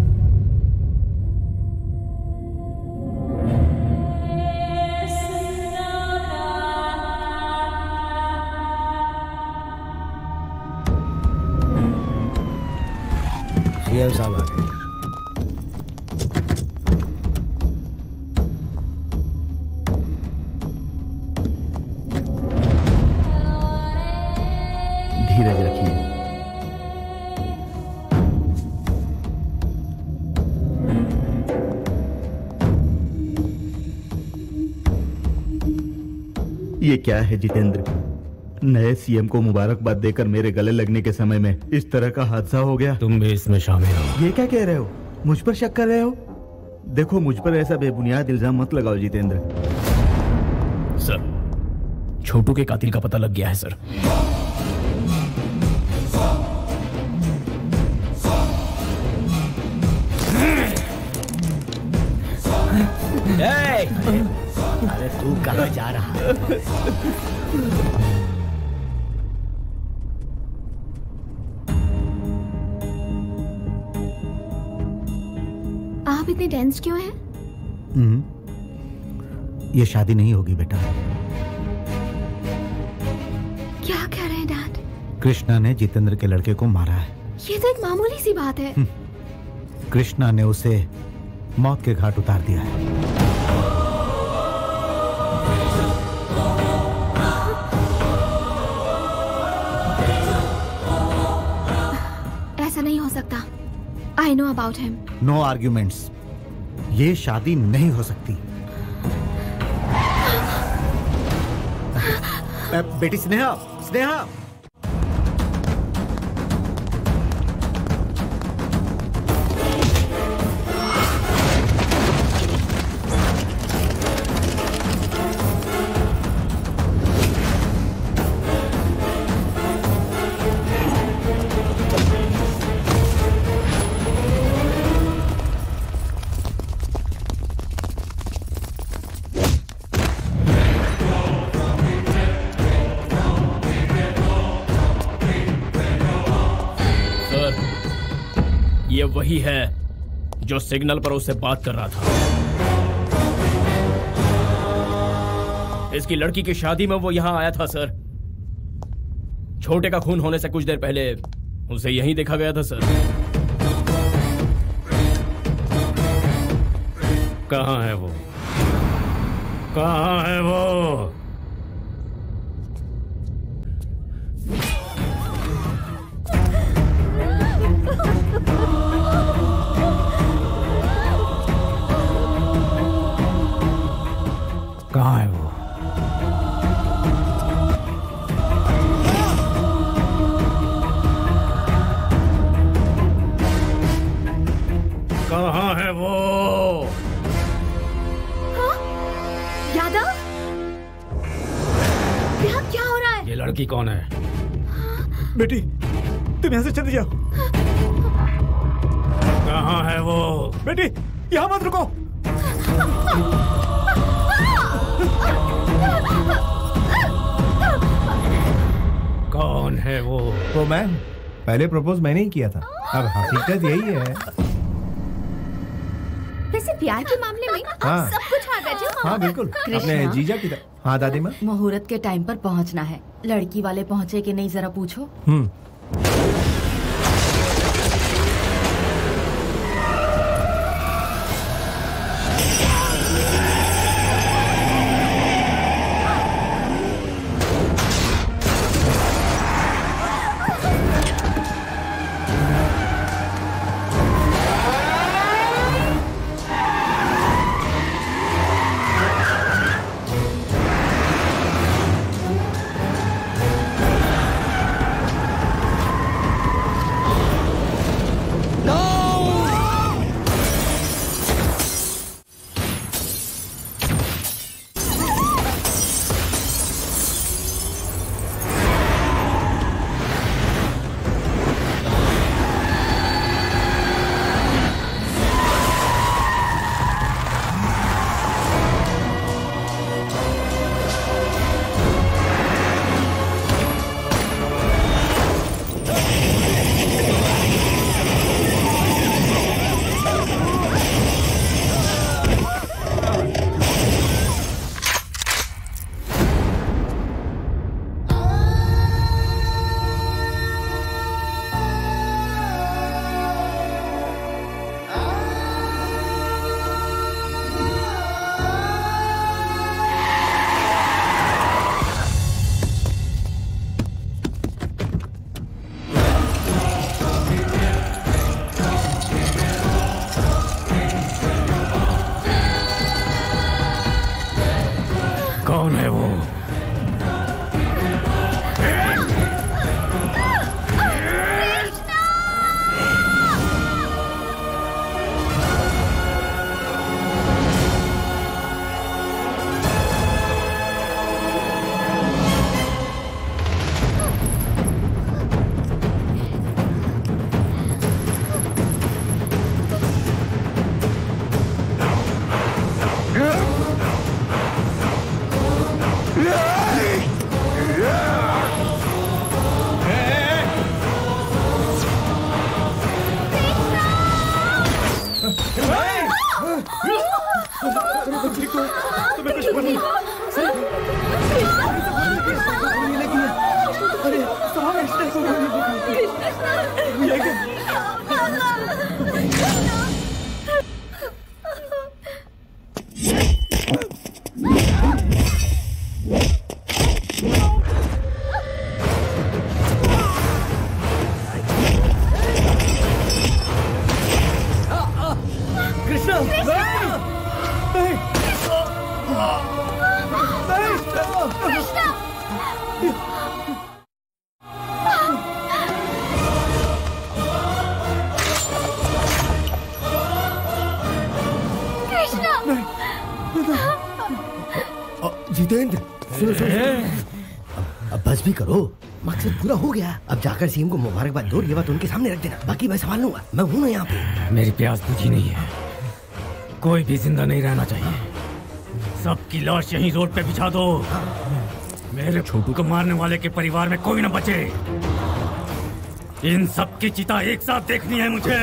सीएम साहब आ गए। धीरज रखिए। ये क्या है जितेंद्र? नए सीएम को मुबारकबाद देकर मेरे गले लगने के समय में इस तरह का हादसा हो गया। तुम भी इसमें शामिल हो। ये क्या कह रहे हो? मुझ पर शक कर रहे हो? देखो, मुझ पर ऐसा बेबुनियाद इल्जाम मत लगाओ जितेंद्र। सर, छोटू के कातिल का पता लग गया है सर। अरे तू कहाँ जा रहा है? आप इतने टेंस क्यों हैं? ये शादी नहीं होगी बेटा। क्या कह रहे हैं डैड? कृष्णा ने जितेंद्र के लड़के को मारा है। ये तो एक मामूली सी बात है। कृष्णा ने उसे मौत के घाट उतार दिया है। ऐसा नहीं हो सकता। I know about him. No arguments. ये शादी नहीं हो सकती। बेटी स्नेहा, स्नेहा। ये वही है जो सिग्नल पर उससे बात कर रहा था। इसकी लड़की की शादी में वो यहां आया था सर। छोटे का खून होने से कुछ देर पहले उसे यहीं देखा गया था सर। कहां है वो? कहां है वो? कहाँ है वो? कहाँ है वो? हाँ? यादव? यहाँ क्या हो रहा है? ये लड़की कौन है? बेटी, तुम यहाँ से चले जाओ। कहाँ है वो? बेटी, यहाँ मत रुको। कौन है वो? तो मैम, पहले प्रपोज मैंने ही किया था। अब हकीकत यही है। वैसे प्यार के मामले में हाँ। आप सब कुछ हार बैठे हो। हाँ बिल्कुल, अपने जीजा की तरह। हाँ दादी माँ। मुहूर्त के टाइम पर पहुंचना है। लड़की वाले पहुंचे कि नहीं जरा पूछो। जितेंद्र सुनो अब बस भी करो, मकसद पूरा हो गया। अब जाकर सीएम को मुबारकबाद दो, ये बात उनके सामने रख देना, बाकी मैं संभाल लूंगा, मैं हूं ना यहाँ पे। मेरी प्यास बुझी नहीं है, कोई भी जिंदा नहीं रहना चाहिए, सबकी लाश यहीं रोड पे बिछा दो। मेरे छोटू को मारने वाले के परिवार में कोई न बचे। इन सब की चिता एक साथ देखनी है मुझे।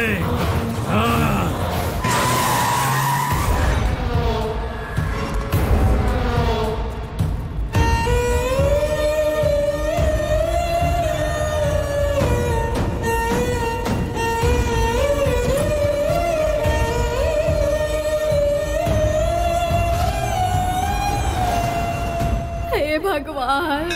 हे भगवान,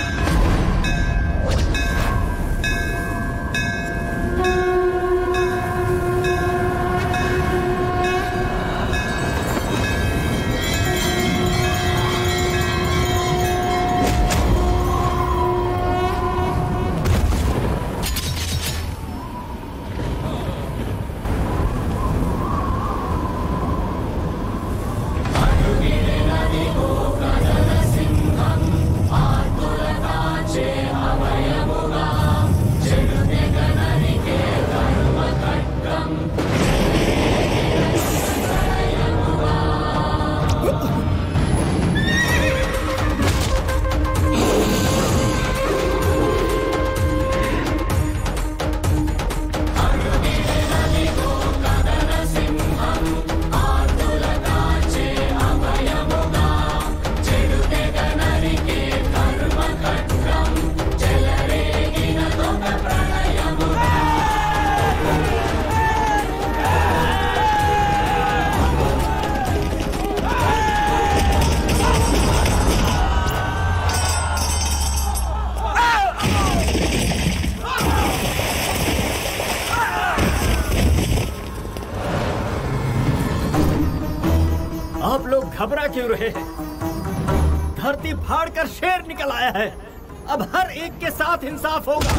आप लोग घबरा क्यों रहे हैं? धरती फाड़ कर शेर निकल आया है, अब हर एक के साथ इंसाफ होगा।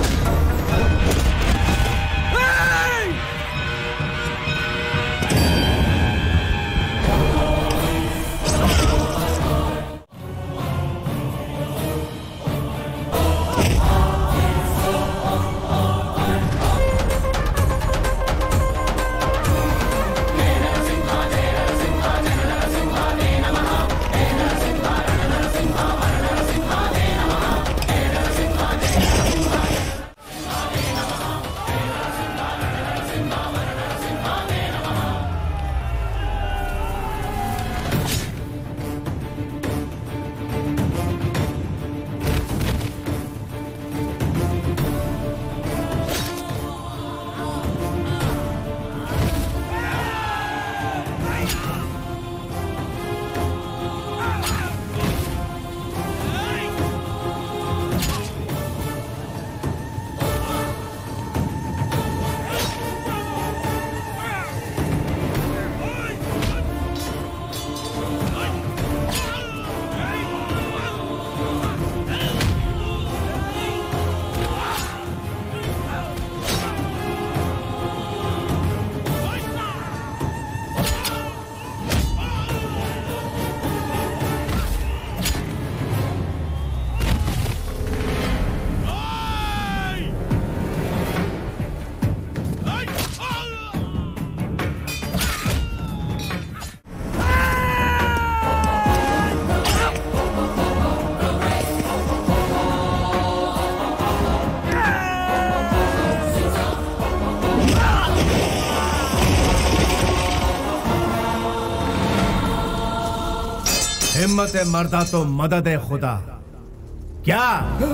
हिम्मत है मर्दा तो मदद है खुदा। क्या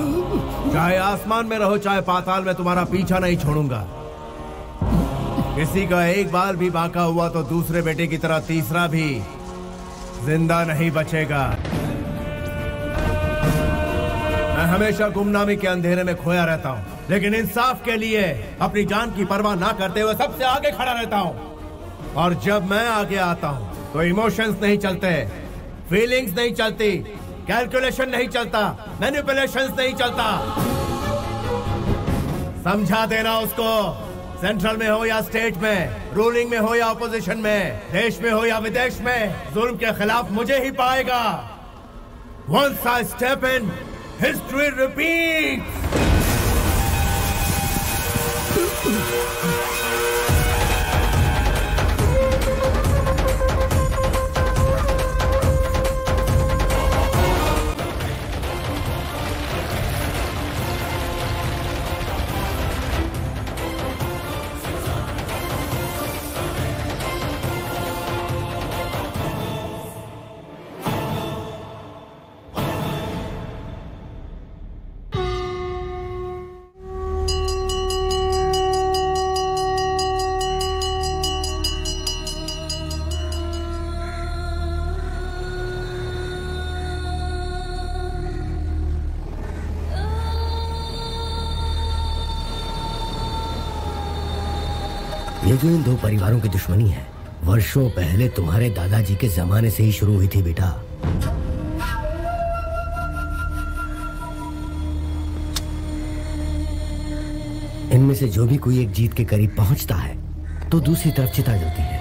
चाहे आसमान में रहो चाहे पाताल में, तुम्हारा पीछा नहीं छोड़ूंगा। किसी का एक बाल भी बांका हुआ तो दूसरे बेटे की तरह तीसरा भी जिंदा नहीं बचेगा। मैं हमेशा गुमनामी के अंधेरे में खोया रहता हूँ, लेकिन इंसाफ के लिए अपनी जान की परवाह ना करते हुए सबसे आगे खड़ा रहता हूँ। और जब मैं आगे आता हूँ तो इमोशंस नहीं चलते, फीलिंग्स नहीं चलती, कैलकुलेशन नहीं चलता, मैनिपुलेशंस नहीं चलता। समझा देना उसको, सेंट्रल में हो या स्टेट में, रूलिंग में हो या ऑपोजिशन में, देश में हो या विदेश में, जुल्म के खिलाफ मुझे ही पाएगा। Once I step in, history repeats. ये जो इन दो परिवारों की दुश्मनी है वर्षों पहले तुम्हारे दादाजी के जमाने से ही शुरू हुई थी बेटा। इनमें से जो भी कोई एक जीत के करीब पहुंचता है तो दूसरी तरफ चिता जलती है।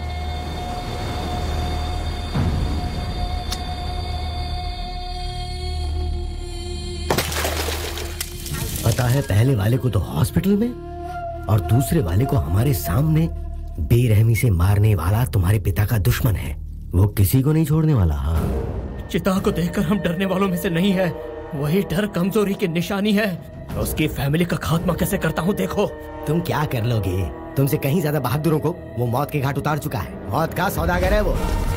पता है पहले वाले को तो हॉस्पिटल में और दूसरे वाले को हमारे सामने बेरहमी से मारने वाला तुम्हारे पिता का दुश्मन है। वो किसी को नहीं छोड़ने वाला। हाँ, चिता को देखकर हम डरने वालों में से नहीं है। वही डर कमजोरी की निशानी है। उसकी फैमिली का खात्मा कैसे करता हूँ देखो। तुम क्या कर लोगे? तुमसे कहीं ज्यादा बहादुरों को वो मौत के घाट उतार चुका है। मौत का सौदागर है वो।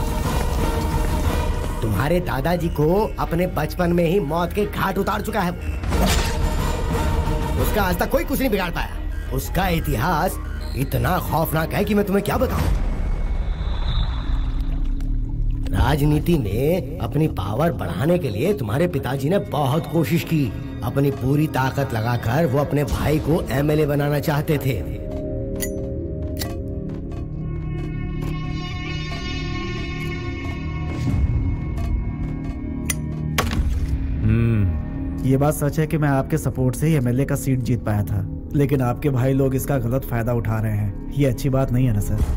तुम्हारे दादाजी को अपने बचपन में ही मौत के घाट उतार चुका है। उसका आज तक कोई कुछ नहीं बिगाड़ पाया। उसका इतिहास इतना खौफनाक है कि मैं तुम्हें क्या बताऊं। राजनीति में अपनी पावर बढ़ाने के लिए तुम्हारे पिताजी ने बहुत कोशिश की। अपनी पूरी ताकत लगाकर वो अपने भाई को एमएलए बनाना चाहते थे। ये बात सच है कि मैं आपके सपोर्ट से ही एमएलए का सीट जीत पाया था, लेकिन आपके भाई लोग इसका गलत फायदा उठा रहे हैं। ये अच्छी बात नहीं है ना सर?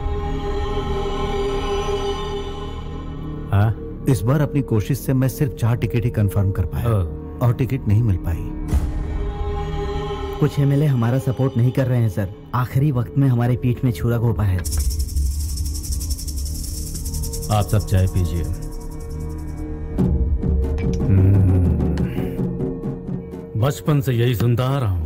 इस बार अपनी कोशिश से मैं सिर्फ 4 टिकट ही कंफर्म कर पाया और टिकट नहीं मिल पाई। कुछ एमएलए हमारा सपोर्ट नहीं कर रहे हैं सर। आखिरी वक्त में हमारे पीठ में छुरा घोंपा है। आप सब चाय पीजिए। बचपन से यही सुनता आ रहा हूं।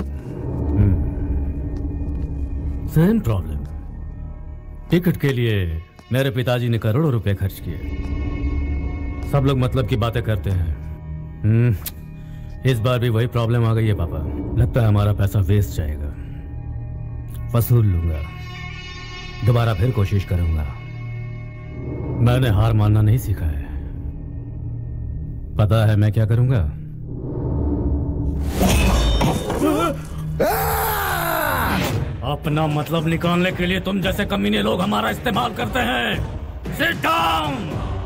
Same problem. टिकट के लिए मेरे पिताजी ने करोड़ों रुपए खर्च किए। सब लोग मतलब की बातें करते हैं। इस बार भी वही प्रॉब्लम आ गई है पापा। लगता है हमारा पैसा वेस्ट जाएगा। वसूल लूंगा, दोबारा फिर कोशिश करूंगा। मैंने हार मानना नहीं सीखा है। पता है मैं क्या करूंगा? अपना मतलब निकालने के लिए तुम जैसे कमीने लोग हमारा इस्तेमाल करते हैं। Sit down.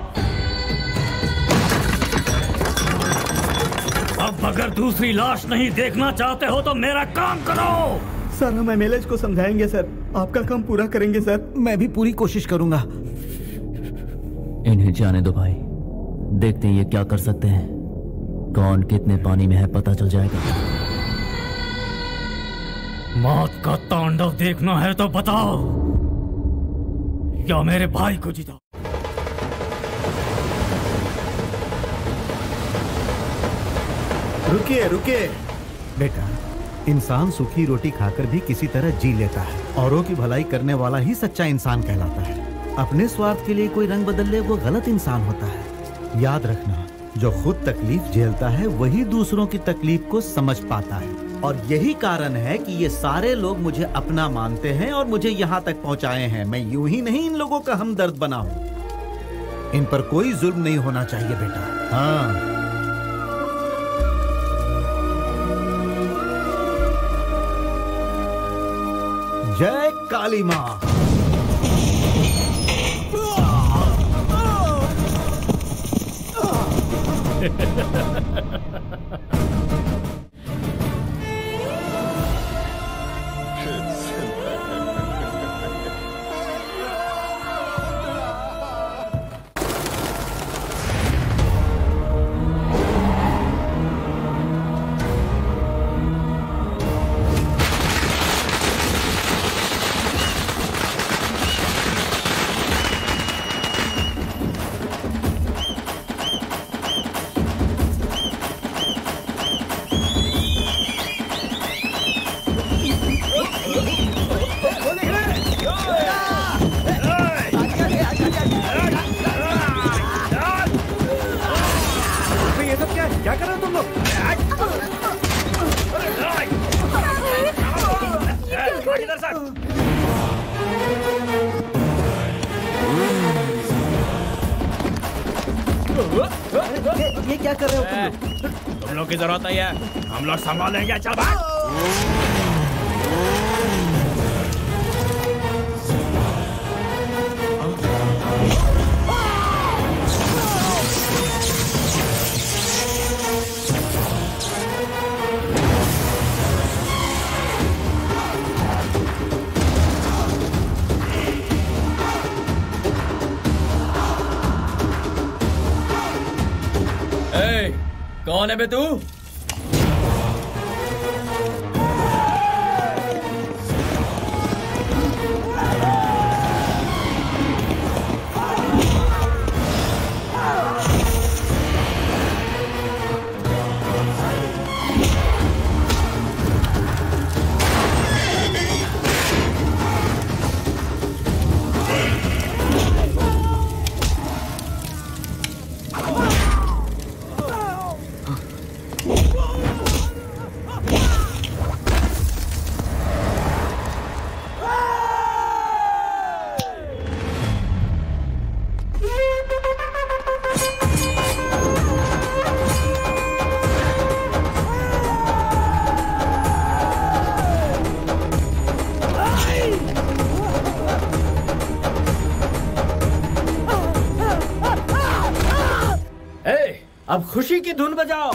अब अगर दूसरी लाश नहीं देखना चाहते हो तो मेरा काम करो। सर हम एमएलए को समझाएंगे सर। आपका काम पूरा करेंगे सर। मैं भी पूरी कोशिश करूंगा। इन्हें जाने दो भाई, देखते हैं ये क्या कर सकते हैं। कौन कितने पानी में है पता चल जाएगा। मौत का तांडव देखना है तो बताओ, या मेरे भाई को जिताओ। रुकिए रुकिए बेटा, इंसान सूखी रोटी खाकर भी किसी तरह जी लेता है। औरों की भलाई करने वाला ही सच्चा इंसान कहलाता है। अपने स्वार्थ के लिए कोई रंग बदल ले वो गलत इंसान होता है। याद रखना, जो खुद तकलीफ झेलता है वही दूसरों की तकलीफ को समझ पाता है। और यही कारण है कि ये सारे लोग मुझे अपना मानते हैं और मुझे यहाँ तक पहुँचाए हैं। मैं यूं ही नहीं इन लोगों का हमदर्द बना हूँ। इन पर कोई जुल्म नहीं होना चाहिए बेटा। हाँ, जय काली माँ। ये क्या कर रहे हो तुम लोग की जरूरत नहीं है, हम लोग संभालेंगे। चल भाग। कौन है बे तू? अब खुशी की धुन बजाओ।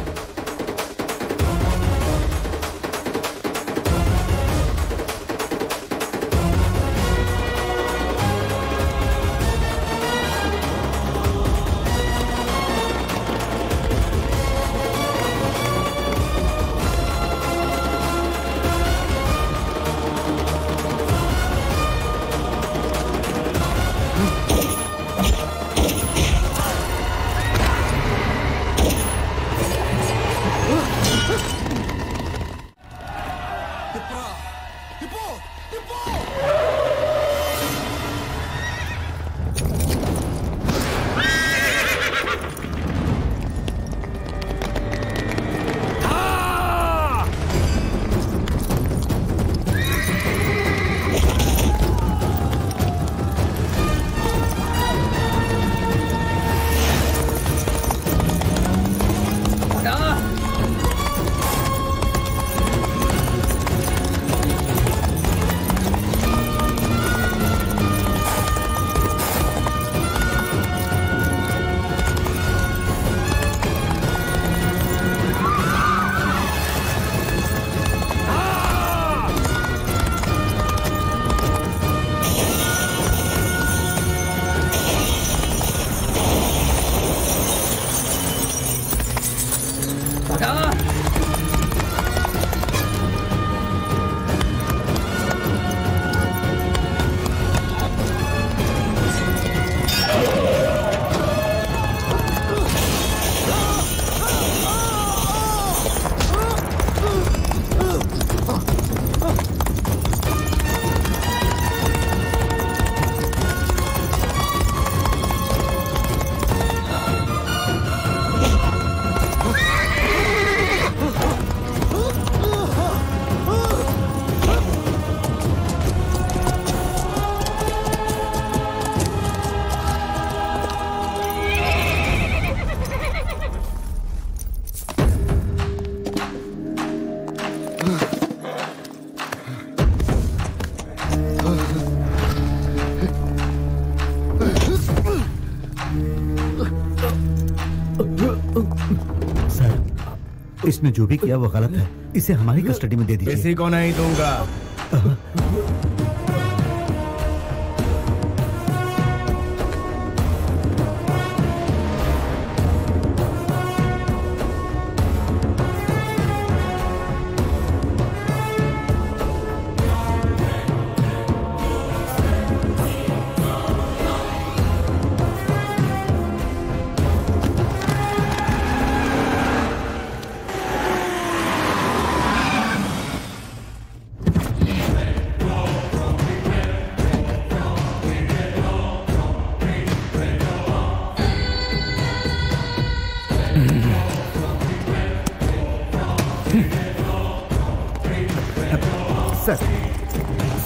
इसने जो भी किया वो गलत है, इसे हमारी कस्टडी में दे दीजिए। किसी को नहीं दूंगा।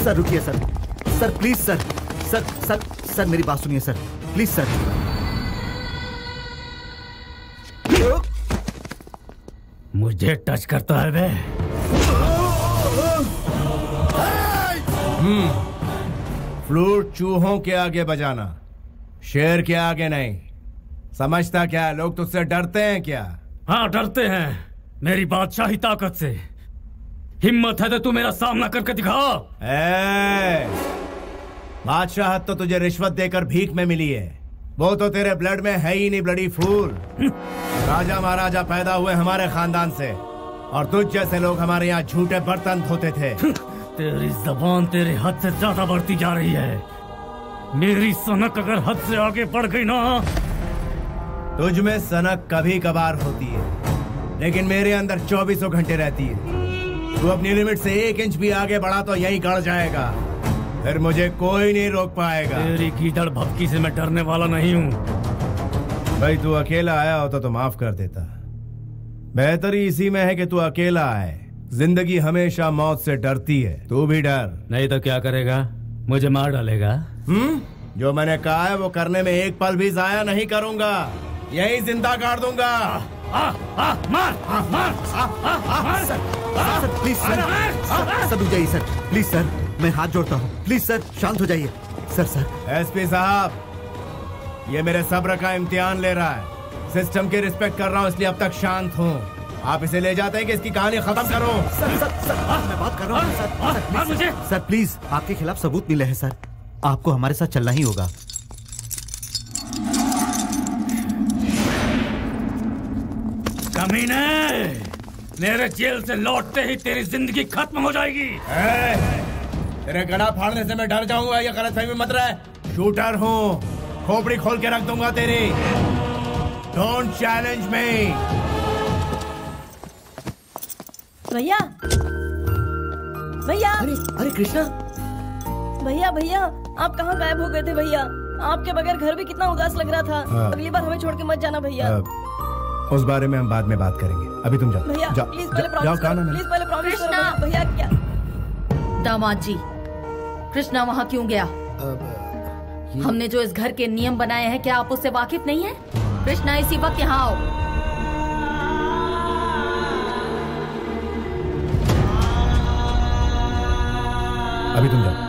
सर रुकिए sir, sir please sir, sir sir sir मेरी बात सुनिए सर, प्लीज सर। मुझे टच करता है बे। फ्लूट चूहों के आगे बजाना, शेर के आगे नहीं। समझता क्या है? लोग तुझसे डरते हैं क्या? हाँ डरते हैं, मेरी बादशाही ताकत से। हिम्मत है तो तू मेरा सामना करके दिखा। बादशाहत तो तुझे रिश्वत देकर भीख में मिली है, वो तो तेरे ब्लड में है ही नहीं ब्लडी फूल। राजा महाराजा पैदा हुए हमारे खानदान से, और तुझ जैसे लोग हमारे यहाँ झूठे बर्तन धोते थे। तेरी जबान तेरे हद से ज्यादा बढ़ती जा रही है। मेरी सनक अगर हद से आगे बढ़ गई ना। तुझ में सनक कभी कभार होती है, लेकिन मेरे अंदर 24 घंटे रहती है। तू अपनी लिमिट से 1 इंच भी आगे बढ़ा तो यहीं गड़ जाएगा, फिर मुझे कोई नहीं रोक पाएगा। तेरी गीदड़ भपकी से मैं डरने वाला नहीं हूँ। भाई तू अकेला आया होता तो माफ कर देता। बेहतरी इसी में है कि तू अकेला आए। जिंदगी हमेशा मौत से डरती है, तू भी डर। नहीं तो क्या करेगा? मुझे मार डालेगा। जो मैंने कहा है वो करने में एक पल भी जाया नहीं करूंगा, यही जिंदा गाड़ दूंगा। सर प्लीज सर, सर रुक जाइए सर, प्लीज सर, मैं हाथ जोड़ता हूँ, प्लीज सर शांत हो जाइए। सर सर एसपी साहब, ये मेरे सब्र का इम्तिहान ले रहा है। सिस्टम की रिस्पेक्ट कर रहा हूँ, इसलिए अब तक शांत हूँ। आप इसे ले जाते हैं कि इसकी कहानी खत्म करो। सर सर सर मैं बात कर रहा हूँ सर, सर प्लीज आपके खिलाफ सबूत मिले हैं सर, आपको हमारे साथ चलना ही होगा। कमीने, मेरे जेल से लौटते ही तेरी जिंदगी खत्म हो जाएगी। तेरे गला फाड़ने से मैं डर जाऊंगा, ये गलतफहमी मत रहे। शूटर हूँ, खोपड़ी खोल के रख दूंगा तेरी। Don't challenge me. भैया भैया, अरे कृष्णा, भैया भैया आप कहाँ गायब हो गए थे भैया? आपके बगैर घर भी कितना उदास लग रहा था। अगली बार हमें छोड़ के मत जाना भैया। उस बारे में हम बाद में बात करेंगे, अभी तुम जाओ। भैया जाओ, प्लीज पहले जाओ, प्रॉमिस कहा करो, ना प्लीज पहले प्रॉमिस करो भैया। क्या दामाद जी, कृष्णा वहाँ क्यों गया? हमने जो इस घर के नियम बनाए हैं, क्या आप उससे वाकिफ नहीं है? कृष्णा इसी वक्त यहाँ आओ। अभी तुम जाओ।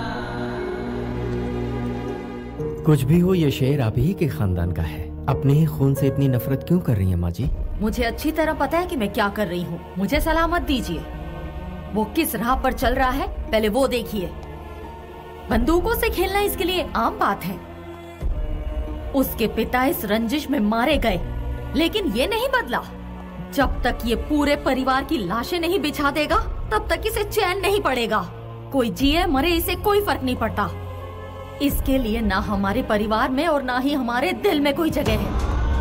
कुछ भी हो, ये शेर आप ही के खानदान का है। अपने ही खून से इतनी नफरत क्यों कर रही है माँ जी? मुझे अच्छी तरह पता है कि मैं क्या कर रही हूँ। मुझे सलाह मत दीजिए। वो किस राह पर चल रहा है पहले वो देखिए। बंदूकों से खेलना इसके लिए आम बात है। उसके पिता इस रंजिश में मारे गए, लेकिन ये नहीं बदला। जब तक ये पूरे परिवार की लाशें नहीं बिछा देगा, तब तक इसे चैन नहीं पड़ेगा। कोई जिए मरे इसे कोई फर्क नहीं पड़ता। इसके लिए ना हमारे परिवार में और ना ही हमारे दिल में कोई जगह है।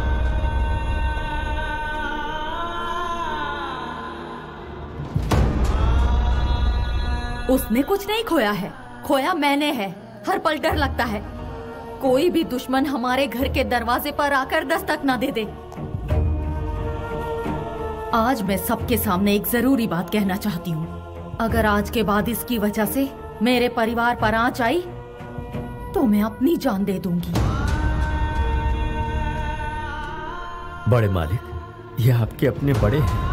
उसने कुछ नहीं खोया है, खोया मैंने है। हर पल डर लगता है कोई भी दुश्मन हमारे घर के दरवाजे पर आकर दस्तक ना दे दे। आज मैं सबके सामने एक जरूरी बात कहना चाहती हूँ। अगर आज के बाद इसकी वजह से मेरे परिवार पर आंच आई तो मैं अपनी जान दे दूंगी। बड़े मालिक, ये आपके अपने बड़े हैं।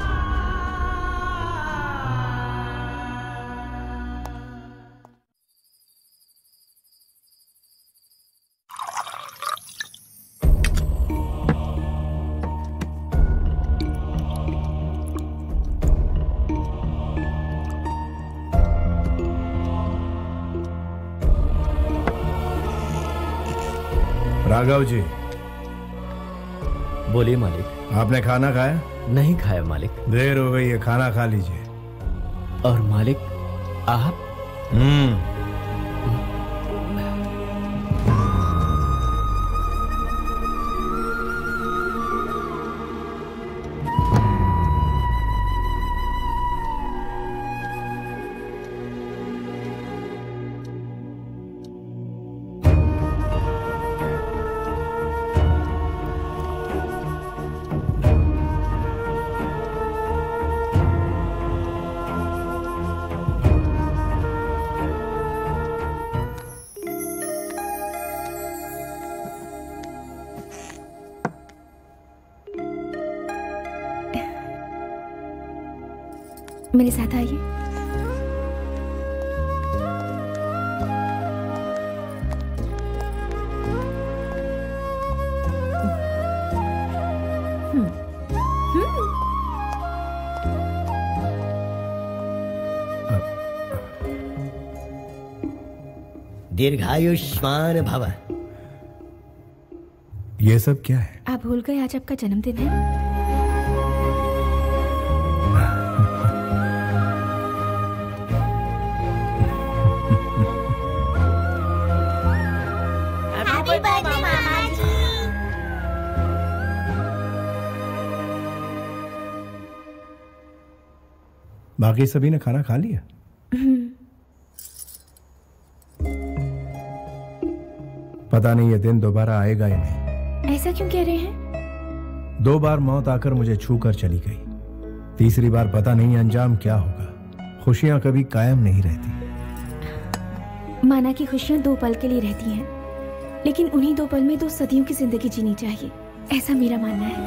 राघव जी, बोलिए मालिक। आपने खाना खाया? नहीं खाया मालिक। देर हो गई है, खाना खा लीजिए। और मालिक आप? मेरे साथ आइए। दीर्घायुष्मान भव। ये सब क्या है? आप भूल गए आज आपका जन्मदिन है। हैप्पी बर्थडे मामा जी। बाकी सभी ने खाना खा लिया? पता नहीं ये दिन दोबारा आएगा या नहीं। ऐसा क्यों कह रहे हैं? 2 बार मौत आकर मुझे छू कर चली गई, तीसरी बार पता नहीं अंजाम क्या होगा। खुशियां कभी कायम नहीं रहती। माना कि खुशियां 2 पल के लिए रहती हैं, लेकिन उन्हीं 2 पल में 2 सदियों की जिंदगी जीनी चाहिए, ऐसा मेरा मानना है।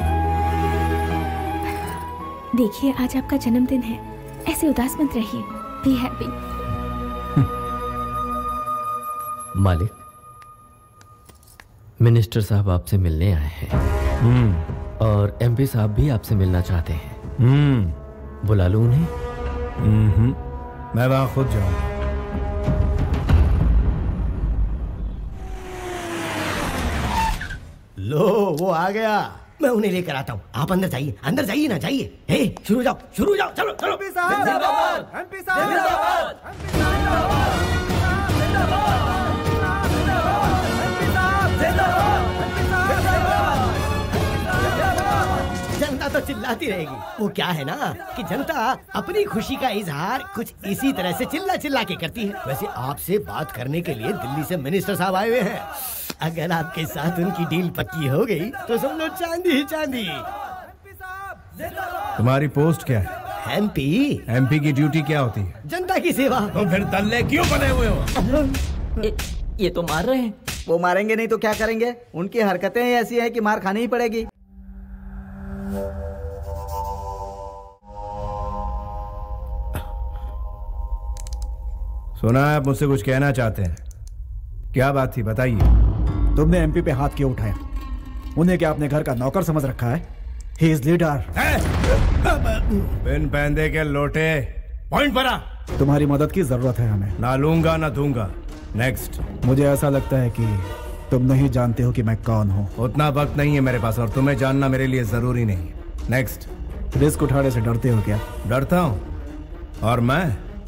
देखिए आज आपका जन्मदिन है, ऐसे उदास मत रहिए। Be happy. मालिक, मिनिस्टर साहब आपसे मिलने आए हैं और एमपी साहब भी आपसे मिलना चाहते हैं। बुला लूं उन्हें? मैं वहां खुद जाऊंगा। लो वो आ गया, मैं उन्हें लेकर आता हूँ। आप अंदर जाइए, अंदर जाइए ना, जाइए। हे शुरू जाओ, शुरू जाओ, चलो चलो। एमपी साहब, एमपी साहब, जनता तो चिल्लाती रहेगी। वो क्या है ना कि जनता अपनी खुशी का इजहार कुछ इसी तरह से चिल्ला चिल्ला के करती है। वैसे आपसे बात करने के लिए दिल्ली से मिनिस्टर साहब आए हुए हैं। अगर आपके साथ उनकी डील पक्की हो गई तो समझो चांदी ही चांदी। तुम्हारी पोस्ट क्या है? एमपी। एमपी की ड्यूटी क्या होती है? जनता की सेवा। तो फिर दल्ले क्यों बने हुए हो? ये तो मार रहे हैं। वो मारेंगे नहीं तो क्या करेंगे? उनकी हरकतें ऐसी है कि मार खानी ही पड़ेगी। सुना है आप मुझसे कुछ कहना चाहते हैं, क्या बात थी बताइए। तुमने एमपी पे हाथ क्यों उठाया? उन्हें क्या अपने घर का नौकर समझ रखा है? He is leader. बिन पैंदे के लोटे, पॉइंट पर आ। तुम्हारी मदद की जरूरत है हमें। ना लूंगा ना दूंगा। नेक्स्ट। मुझे ऐसा लगता है कि तुम नहीं जानते हो कि मैं कौन हूँ। उतना वक्त नहीं है मेरे पास और तुम्हें जानना मेरे लिए जरूरी नहीं है। नेक्स्ट। रिस्क उठाने से डरते हो क्या? डरता हूँ? और मैं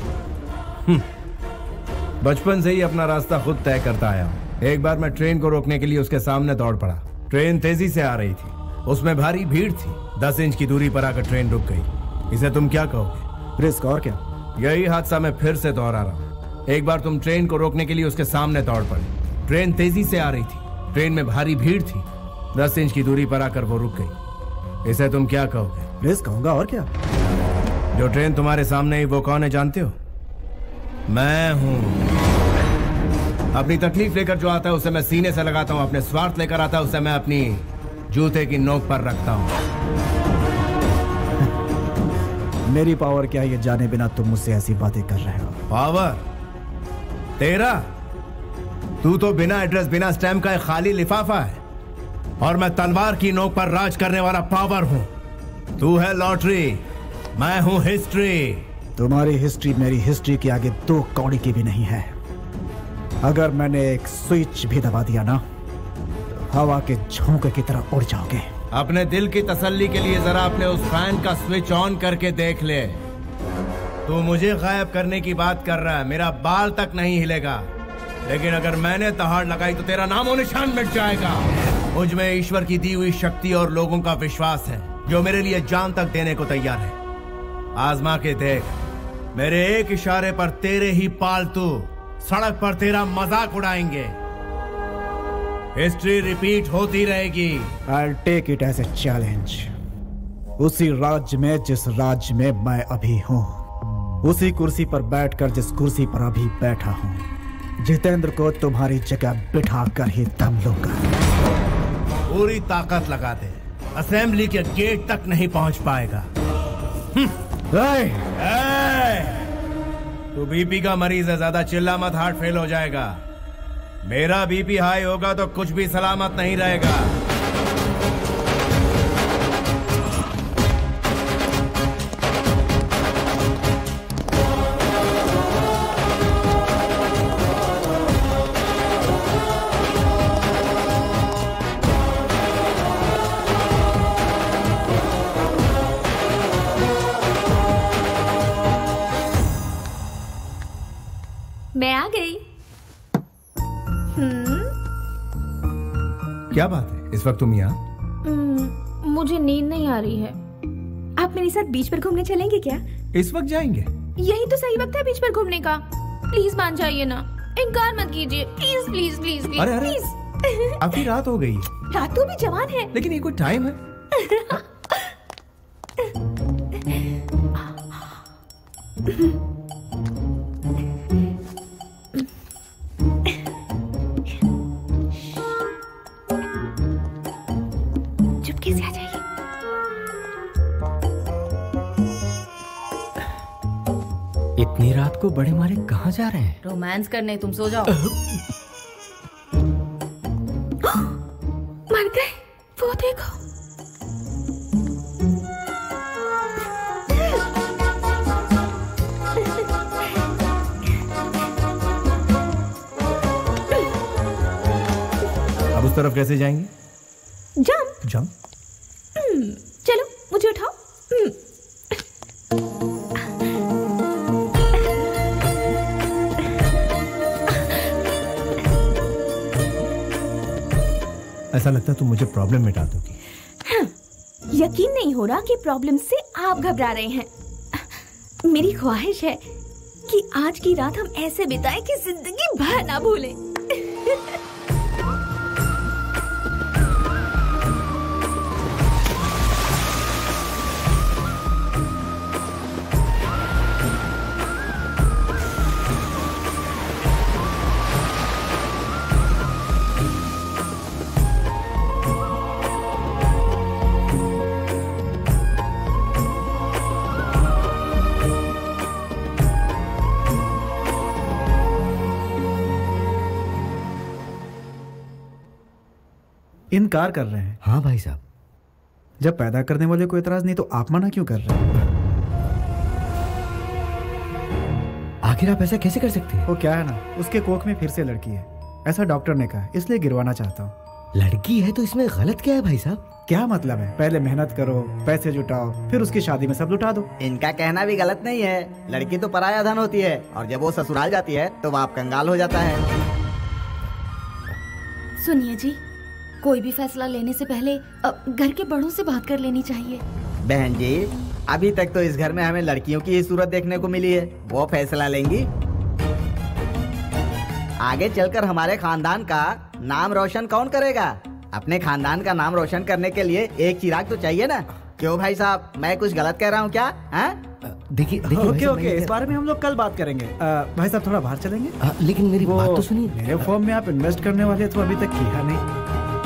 बचपन से ही अपना रास्ता खुद तय करता आया हूँ। एक बार मैं ट्रेन को रोकने के लिए उसके सामने दौड़ पड़ा। ट्रेन तेजी से आ रही थी, उसमें भारी भीड़ थी। 10 इंच की दूरी पर आकर ट्रेन रुक गई। इसे तुम क्या कहोगे? रिस्क और क्या? यही हादसा मैं फिर से दोहरा रहा हूँ। एक बार तुम ट्रेन को रोकने के लिए उसके सामने दौड़ पड़े। ट्रेन तेजी से आ रही थी, ट्रेन में भारी भीड़ थी। 10 इंच की दूरी पर आकर वो रुक गई। इसे तुम क्या कहोगे? रिस्क कहूंगा और क्या। जो ट्रेन तुम्हारे सामने ही वो कौन है जानते हो? मैं हूं। अपनी तकलीफ लेकर जो आता है उसे मैं सीने से लगाता हूं, अपने स्वार्थ लेकर आता है उसे मैं अपनी जूते की नोक पर रखता हूं। मेरी पावर क्या है ये जाने बिना तुम मुझसे ऐसी बातें कर रहे हो? पावर तेरा? तू तो बिना एड्रेस बिना स्टैम्प का एक खाली लिफाफा है और मैं तलवार की नोक पर राज करने वाला पावर हूं। तू है लॉटरी, मैं हूं हिस्ट्री। तुम्हारी हिस्ट्री मेरी हिस्ट्री के आगे 2 कौड़ी की भी नहीं है। अगर मैंने एक स्विच भी दबा दिया ना तो हवा के झोंके की तरह उड़ जाओगे। अपने दिल की तसल्ली के लिए जरा अपने उस फैन का स्विच ऑन करके देख ले। तू मुझे गायब करने की बात कर रहा है, मेरा बाल तक नहीं हिलेगा, लेकिन अगर मैंने दहाड़ लगाई तो तेरा नामो निशान मिट जाएगा। मुझ में ईश्वर की दी हुई शक्ति और लोगों का विश्वास है जो मेरे लिए जान तक देने को तैयार है। आजमा के देख, मेरे एक इशारे पर तेरे ही पालतू सड़क पर तेरा मजाक उड़ाएंगे। हिस्ट्री रिपीट होती रहेगी। I'll take it as a challenge। उसी राज्य में जिस राज्य में मैं अभी हूँ, उसी कुर्सी पर बैठकर जिस कुर्सी पर अभी बैठा हूँ, जितेंद्र को तुम्हारी जगह बिठा कर ही दम लूंगा। पूरी ताकत लगा दे, असेंबली के गेट तक नहीं पहुंच पाएगा। तू बीपी का मरीज है, ज्यादा चिल्ला मत, हार्ट फेल हो जाएगा। मेरा बीपी हाई होगा तो कुछ भी सलामत नहीं रहेगा। मैं आ गई। क्या बात है, इस वक्त तुम यहाँ? मुझे नींद नहीं आ रही है। आप मेरे साथ बीच पर घूमने चलेंगे क्या? इस वक्त जाएंगे? यही तो सही वक्त है बीच पर घूमने का। प्लीज मान जाइए ना, इनकार मत कीजिए, प्लीज प्लीज प्लीज प्लीज अरे, अरे। प्लीज। अभी रात हो गई। रात तो भी जवान है। लेकिन ये कोई टाइम है? चुपके से आ जाइए। इतनी रात को बड़े मालिक कहाँ जा रहे हैं? रोमांस करने, तुम सो जाओ। मर गए, वो देखो। अब उस तरफ कैसे जाएंगे? जंप। जंप? चलो मुझे उठाओ। ऐसा लगता है तुम मुझे प्रॉब्लम में डाल दोगी। यकीन नहीं हो रहा कि प्रॉब्लम से आप घबरा रहे हैं। मेरी ख्वाहिश है कि आज की रात हम ऐसे बिताएं कि जिंदगी भर ना भूलें। इनकार कर रहे हैं? हाँ भाई साहब। जब पैदा करने वाले को एतराज नहीं तो आप मना क्यों कर रहे हैं? आखिर आप ऐसा कैसे कर सकते हैं? वो क्या है ना, उसके कोख में फिर से लड़की है, ऐसा डॉक्टर ने कहा, इसलिए गिरवाना चाहता हूँ। लड़की है तो इसमें गलत क्या है भाई साहब? क्या मतलब है? पहले मेहनत करो, पैसे जुटाओ, फिर उसकी शादी में सब लुटा दो। इनका कहना भी गलत नहीं है। लड़की तो पराया धन होती है और जब वो ससुराल जाती है तो बाप कंगाल हो जाता है। सुनिए जी, कोई भी फैसला लेने से पहले घर के बड़ों से बात कर लेनी चाहिए। बहन जी, अभी तक तो इस घर में हमें लड़कियों की ही सूरत देखने को मिली है। वो फैसला लेंगी। आगे चलकर हमारे खानदान का नाम रोशन कौन करेगा? अपने खानदान का नाम रोशन करने के लिए एक चिराग तो चाहिए ना। क्यों भाई साहब, मैं कुछ गलत कह रहा हूँ क्या? देखिए ओके ओके, इस बारे में हम लोग कल बात करेंगे। भाई साहब थोड़ा बाहर चलेंगे? लेकिन मेरी बात तो सुनिए। मेरे फॉर्म में आप इन्वेस्ट करने वाले तो अभी तक किया नहीं।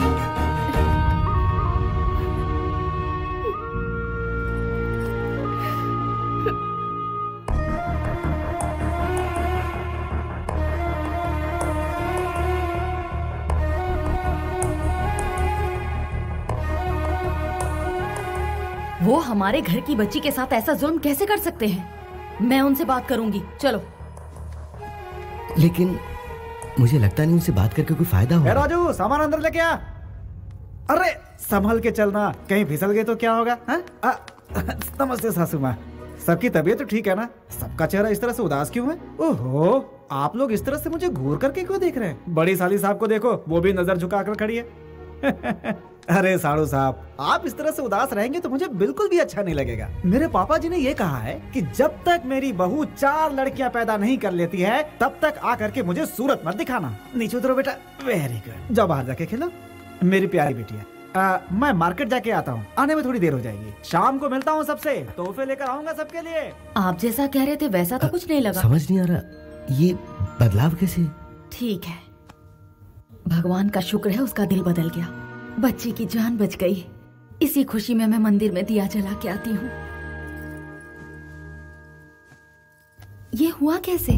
वो हमारे घर की बच्ची के साथ ऐसा जुल्म कैसे कर सकते हैं? मैं उनसे बात करूंगी, चलो। लेकिन मुझे लगता नहीं उनसे बात करके कोई फायदा होगा। राजू, सामान अंदर लेके आ। अरे संभल के चलना, कहीं फिसल गए तो क्या होगा? नमस्ते सासू माँ, सबकी तबीयत तो ठीक है ना? सबका चेहरा इस तरह से उदास क्यों है? ओहो, आप लोग इस तरह से मुझे घूर करके क्यों देख रहे हैं? बड़ी साली साहब को देखो, वो भी नजर झुकाकर खड़ी है। अरे साड़ू साहब, आप इस तरह से उदास रहेंगे तो मुझे बिल्कुल भी अच्छा नहीं लगेगा। मेरे पापा जी ने ये कहा है कि जब तक मेरी बहू 4 लड़कियां पैदा नहीं कर लेती है तब तक आकर के मुझे सूरत मत दिखाना। नीचे उतरो बेटा। वेरी गुड, जाओ बाहर जाके खेलो, मेरी प्यारी बेटिया। मैं मार्केट जाके आता हूँ, आने में थोड़ी देर हो जाएगी। शाम को मिलता हूँ सबसे, तोहफे लेकर आऊंगा सबके लिए। आप जैसा कह रहे थे वैसा तो कुछ नहीं लगा। समझ नहीं आ रहा ये बदलाव कैसे? ठीक है, भगवान का शुक्र है उसका दिल बदल गया, बच्ची की जान बच गई। इसी खुशी में मैं मंदिर में दिया जला के आती हूँ। ये हुआ कैसे?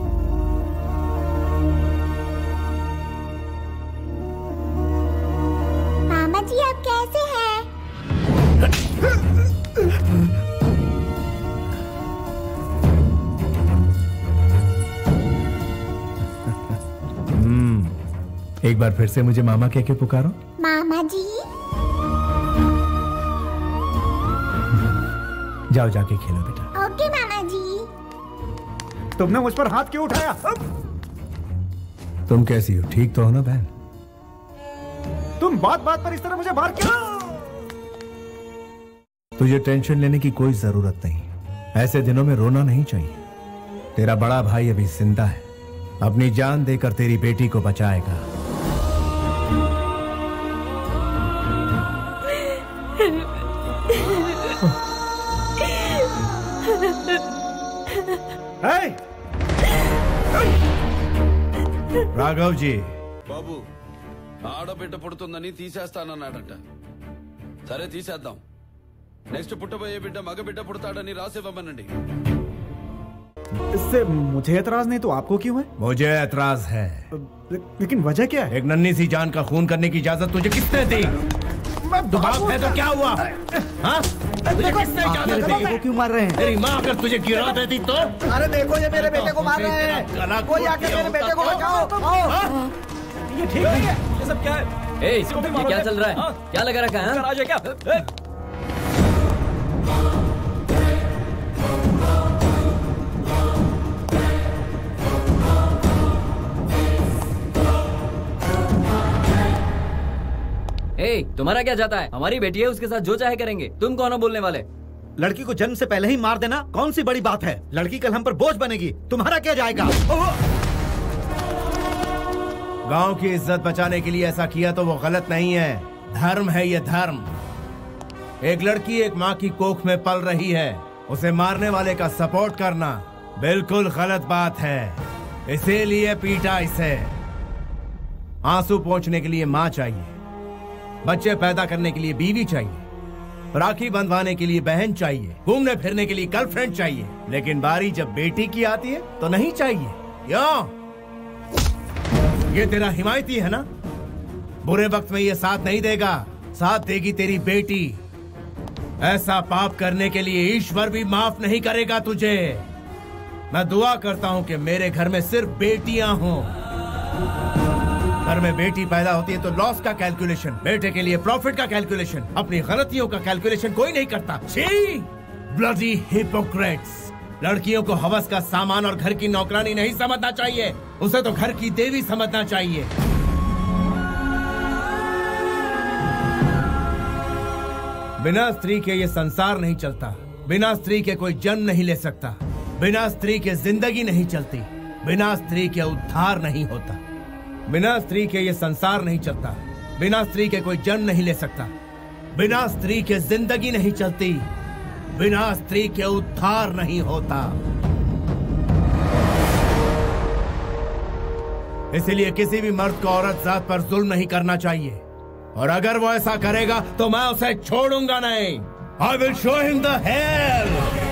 मामा जी आप कैसे हैं? एक बार फिर से मुझे मामा कह के पुकारो। मामा जी। जाओ जाके खेलो बेटा। ओके मामा जी। तुमने मुझ पर हाथ क्यों उठाया? तुम कैसी हो? ठीक तो हो ना बहन? तुम बात बात पर इस तरह मुझे मार क्यों? तुझे टेंशन लेने की कोई जरूरत नहीं। ऐसे दिनों में रोना नहीं चाहिए। तेरा बड़ा भाई अभी जिंदा है, अपनी जान देकर तेरी बेटी को बचाएगा। రాఘవ్ జీ బాబు ఆడబిడ్డ పుడుతుందని తీసేస్తానన్నాడట. సరే తీసేద్దాం. నెక్స్ట్ పుట్టబోయే బిడ్డ మగ బిడ్డ పుడతాడని రాసివ్వమనండి. इससे मुझे एतराज नहीं तो आपको क्यों है? मुझे एतराज है। लेकिन वजह क्या है? एक नन्ही सी जान का खून करने की इजाजत तुझे किसने दी? दबाव है तो क्या हुआ? हाँ? तुझे किसने इजाजत दी? को क्यों मार रहे हैं? तेरी माँ अगर तुझे गिरा देती तो? अरे देखो ये मेरे बेटे को मार रहे हैं। कोई आके मेरे बेटे को बचाओ। ये ठीक नहीं है। ये सब क्या है? ए, ये क्या चल रहा है? क्या लगा रखा है? राज है क्या? तुम्हारा क्या जाता है? हमारी बेटी है, उसके साथ जो चाहे करेंगे। तुम कौन हो बोलने वाले? लड़की को जन्म से पहले ही मार देना कौन सी बड़ी बात है? लड़की कल हम पर बोझ बनेगी, तुम्हारा क्या जाएगा? गांव की इज्जत बचाने के लिए ऐसा किया तो वो गलत नहीं है, धर्म है ये धर्म। एक लड़की एक माँ की कोख में पल रही है, उसे मारने वाले का सपोर्ट करना बिल्कुल गलत बात है। इसीलिए पीटा इसे। आंसू पोंछने के लिए माँ चाहिए, बच्चे पैदा करने के लिए बीवी चाहिए, राखी बंधवाने के लिए बहन चाहिए, घूमने फिरने के लिए गर्लफ्रेंड चाहिए, लेकिन बारी जब बेटी की आती है तो नहीं चाहिए। क्यों? ये तेरा हिमायती है ना? बुरे वक्त में ये साथ नहीं देगा, साथ देगी तेरी बेटी। ऐसा पाप करने के लिए ईश्वर भी माफ नहीं करेगा तुझे। मैं दुआ करता हूं कि मेरे घर में सिर्फ बेटियां हों। घर में बेटी पैदा होती है तो लॉस का कैलकुलेशन, बेटे के लिए प्रॉफिट का कैलकुलेशन, अपनी गलतियों का कैलकुलेशन कोई नहीं करता। छी! Bloody hypocrites! लड़कियों को हवस का सामान और घर की नौकरानी नहीं समझना चाहिए, उसे तो घर की देवी समझना चाहिए। बिना स्त्री के ये संसार नहीं चलता, बिना स्त्री के कोई जन्म नहीं ले सकता, बिना स्त्री के जिंदगी नहीं चलती, बिना स्त्री के उद्धार नहीं होता। बिना स्त्री के ये संसार नहीं चलता, बिना स्त्री के कोई जन्म नहीं ले सकता, बिना स्त्री के जिंदगी नहीं चलती, बिना स्त्री के उद्धार नहीं होता। इसीलिए किसी भी मर्द को औरत जात पर जुल्म नहीं करना चाहिए, और अगर वो ऐसा करेगा तो मैं उसे छोड़ूंगा नहीं। I will show him the hell.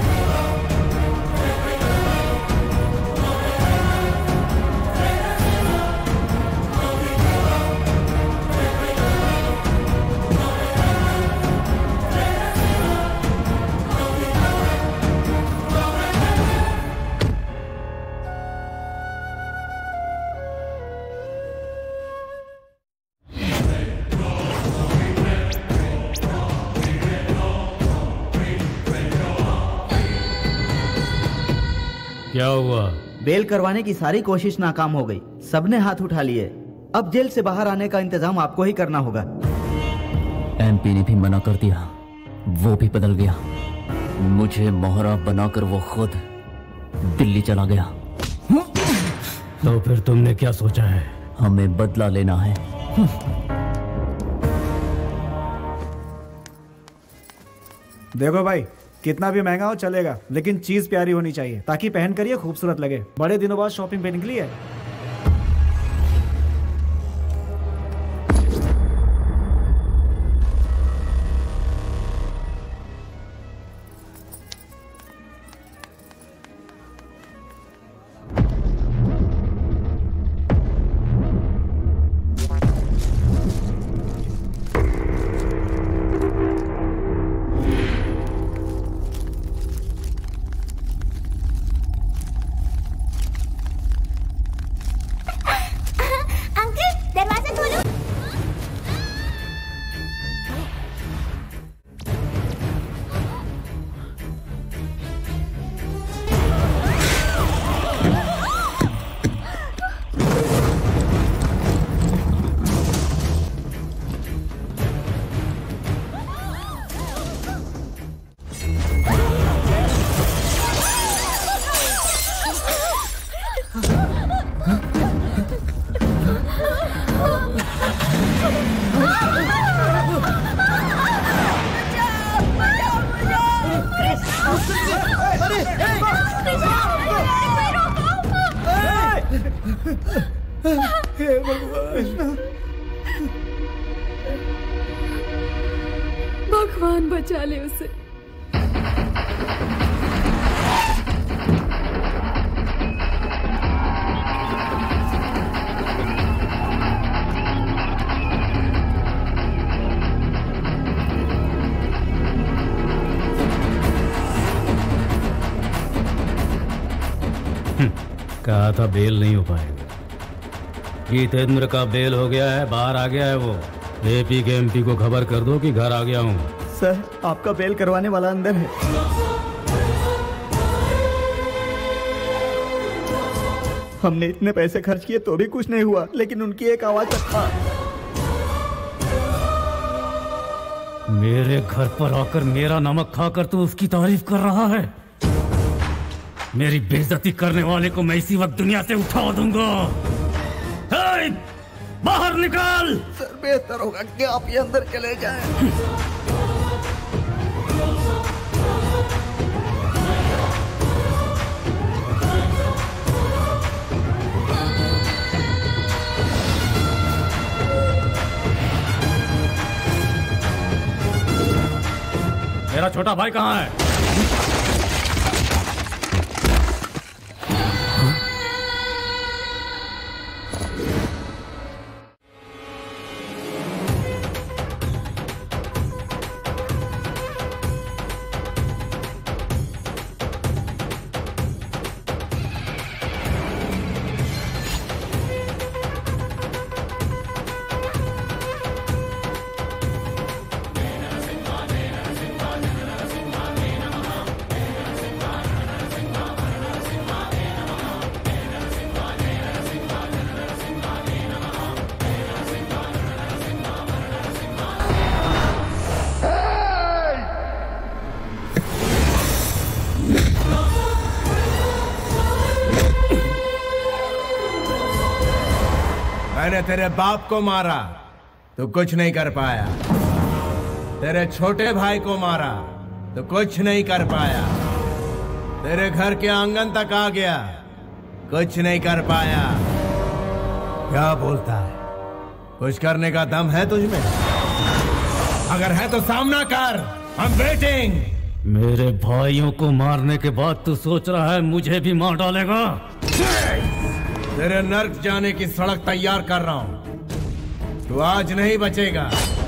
क्या हुआ? बेल करवाने की सारी कोशिश नाकाम हो गई, सबने हाथ उठा लिए। अब जेल से बाहर आने का इंतजाम आपको ही करना होगा। एमपी ने भी मना कर दिया, वो भी बदल गया। मुझे मोहरा बनाकर वो खुद दिल्ली चला गया। तो फिर तुमने क्या सोचा है? हमें बदला लेना है। देखो भाई, कितना भी महंगा हो चलेगा, लेकिन चीज प्यारी होनी चाहिए ताकि पहन कर ये खूबसूरत लगे। बड़े दिनों बाद शॉपिंग पे निकली है। हे भगवान, भगवान बचा ले उसे। कहा था बेल नहीं हो पाएगा। जितेंद्र का बेल हो गया है, बाहर आ गया है वो। एपी के एमपी को खबर कर दो कि घर आ गया हूँ। सर, आपका बेल करवाने वाला अंदर है। हमने इतने पैसे खर्च किए तो भी कुछ नहीं हुआ, लेकिन उनकी एक आवाज तक था। मेरे घर पर आकर मेरा नमक खाकर तू उसकी तारीफ कर रहा है। मेरी बेइज्जती करने वाले को मैं इसी वक्त दुनिया से उठा दूंगा। हे, बाहर निकाल। सर, बेहतर होगा कि आप ये अंदर चले जाएं। मेरा छोटा भाई कहाँ है? मैंने तेरे बाप को मारा तो कुछ नहीं कर पाया, तेरे छोटे भाई को मारा तो कुछ नहीं कर पाया, तेरे घर के आंगन तक आ गया, कुछ नहीं कर पाया। क्या बोलता है? कुछ करने का दम है तुझ में? अगर है तो सामना कर। I'm waiting। मेरे भाइयों को मारने के बाद तू सोच रहा है मुझे भी मार डालेगा? तेरे नर्क जाने की सड़क तैयार कर रहा हूं, तू आज नहीं बचेगा।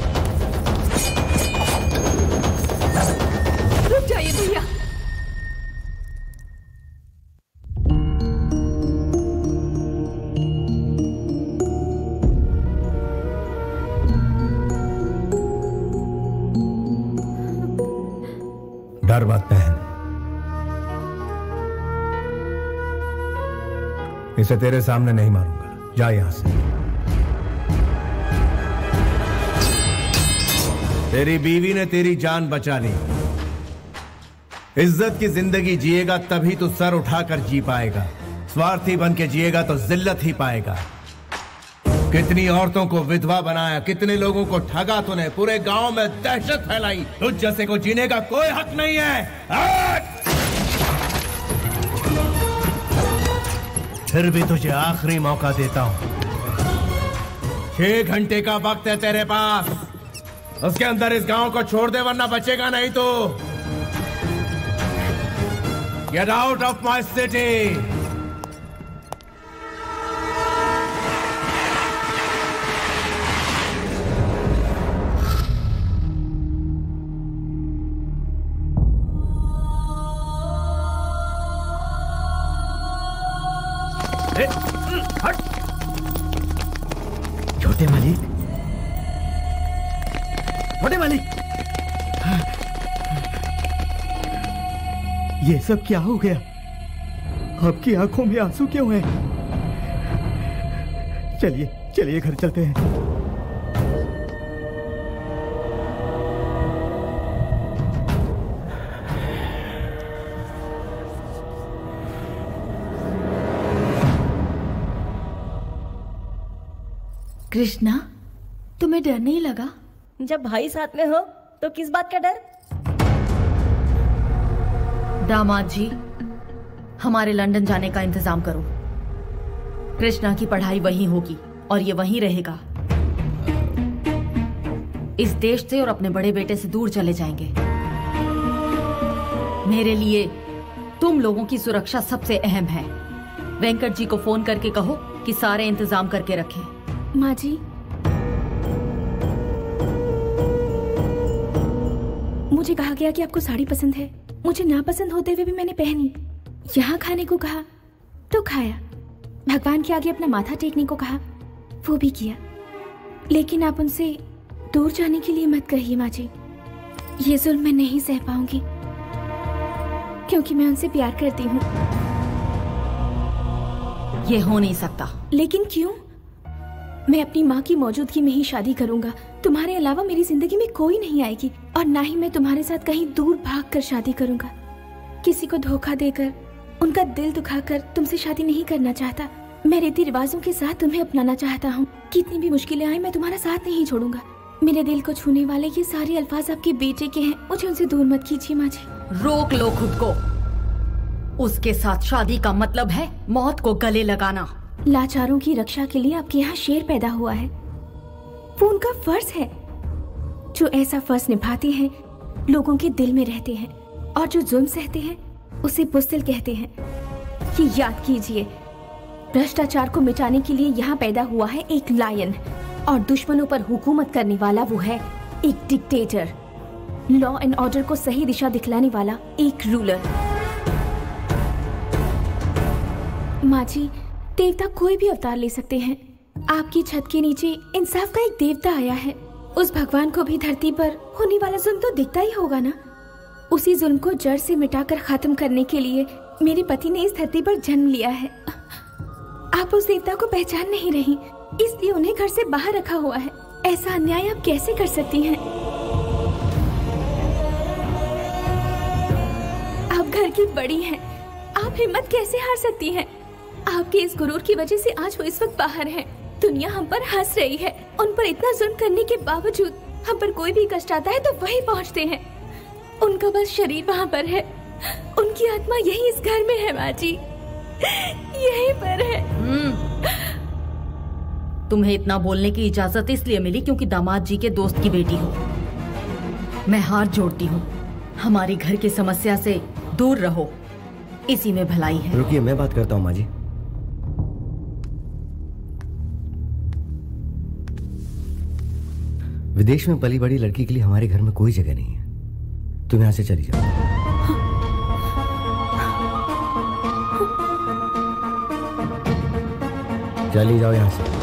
रुक जाइए भैया। डर मत बहन, इसे तेरे सामने नहीं मारूंगा। जा यहां से। तेरी बीवी ने तेरी जान बचा ली। इज्जत की जिंदगी जिएगा तभी तो सर उठाकर जी पाएगा। स्वार्थी बन के जिएगा तो जिल्लत ही पाएगा। कितनी औरतों को विधवा बनाया, कितने लोगों को ठगा तूने, पूरे गांव में दहशत फैलाई। तुझ जैसे को जीने का कोई हक नहीं है। फिर भी तुझे आखिरी मौका देता हूं। 6 घंटे का वक्त है तेरे पास, उसके अंदर इस गांव को छोड़ दे वरना बचेगा नहीं तो। Get out of my city. छोटे मालिक, छोटे मालिक, ये सब क्या हो गया? आपकी आंखों में आंसू क्यों हैं? चलिए चलिए घर चलते हैं। कृष्णा, तुम्हें डर नहीं लगा? जब भाई साथ में हो तो किस बात का डर? दामाद जी, हमारे लंदन जाने का इंतजाम करो। कृष्णा की पढ़ाई वहीं होगी और ये वहीं रहेगा। इस देश से और अपने बड़े बेटे से दूर चले जाएंगे। मेरे लिए तुम लोगों की सुरक्षा सबसे अहम है। वेंकट जी को फोन करके कहो कि सारे इंतजाम करके रखें। माँ जी, मुझे कहा गया कि आपको साड़ी पसंद है। मुझे नापसंद होते हुए भी मैंने पहनी। यहाँ खाने को कहा तो खाया। भगवान के आगे अपना माथा टेकने को कहा, वो भी किया। लेकिन आप उनसे दूर जाने के लिए मत कहिए माँ जी। ये जुल्म मैं नहीं सह पाऊंगी, क्योंकि मैं उनसे प्यार करती हूँ। ये हो नहीं सकता। लेकिन क्यों? मैं अपनी माँ की मौजूदगी में ही शादी करूंगा। तुम्हारे अलावा मेरी जिंदगी में कोई नहीं आएगी, और ना ही मैं तुम्हारे साथ कहीं दूर भागकर शादी करूंगा। किसी को धोखा देकर, उनका दिल दुखाकर तुमसे शादी नहीं करना चाहता। मैं रीति रिवाजों के साथ तुम्हें अपनाना चाहता हूँ। कितनी भी मुश्किलें आए, मैं तुम्हारा साथ नहीं छोड़ूंगा। मेरे दिल को छूने वाले ये सारे अल्फाज आपके बेटे के हैं। मुझे उनसे दूर मत कीजिए माँ जी। रोक लो खुद को। उसके साथ शादी का मतलब है मौत को गले लगाना। लाचारों की रक्षा के लिए आपके यहाँ शेर पैदा हुआ है। वो उनका फर्ज है। जो ऐसा फर्ज निभाते हैं, लोगों के दिल में रहते हैं, और जो जुल्म सहते हैं उसे बुज़दिल कहते हैं। ये याद कीजिए, भ्रष्टाचार को मिटाने के लिए यहाँ पैदा हुआ है एक लायन, और दुश्मनों पर हुकूमत करने वाला वो है एक डिक्टेटर। लॉ एंड ऑर्डर को सही दिशा दिखलाने वाला एक रूलर। माँ जी, देवता कोई भी अवतार ले सकते हैं। आपकी छत के नीचे इंसाफ का एक देवता आया है। उस भगवान को भी धरती पर होने वाला जुल्म तो दिखता ही होगा ना। उसी जुल्म को जड़ से मिटाकर खत्म करने के लिए मेरे पति ने इस धरती पर जन्म लिया है। आप उस देवता को पहचान नहीं रही, इसलिए उन्हें घर से बाहर रखा हुआ है। ऐसा अन्याय आप कैसे कर सकती हैं? आप घर की बड़ी हैं, आप हिम्मत कैसे हार सकती हैं? आपके इस गुरूर की वजह से आज वो इस वक्त बाहर हैं। दुनिया हम पर हंस रही है। उन पर इतना जुल्म करने के बावजूद हम पर कोई भी कष्ट आता है तो वही पहुंचते हैं। उनका बस शरीर वहाँ पर है, उनकी आत्मा यही इस घर में है माँ जी, यहीं पर है। तुम्हें इतना बोलने की इजाजत इसलिए मिली क्योंकि दामाद जी के दोस्त की बेटी हो। मैं हाथ जोड़ती हूँ, हमारी घर की समस्या से दूर रहो, इसी में भलाई है। रुकिए, मैं बात करता हूँ माँ जी। विदेश में पली बड़ी लड़की के लिए हमारे घर में कोई जगह नहीं है। तुम यहाँ से चली जाओ। चली जाओ यहाँ से।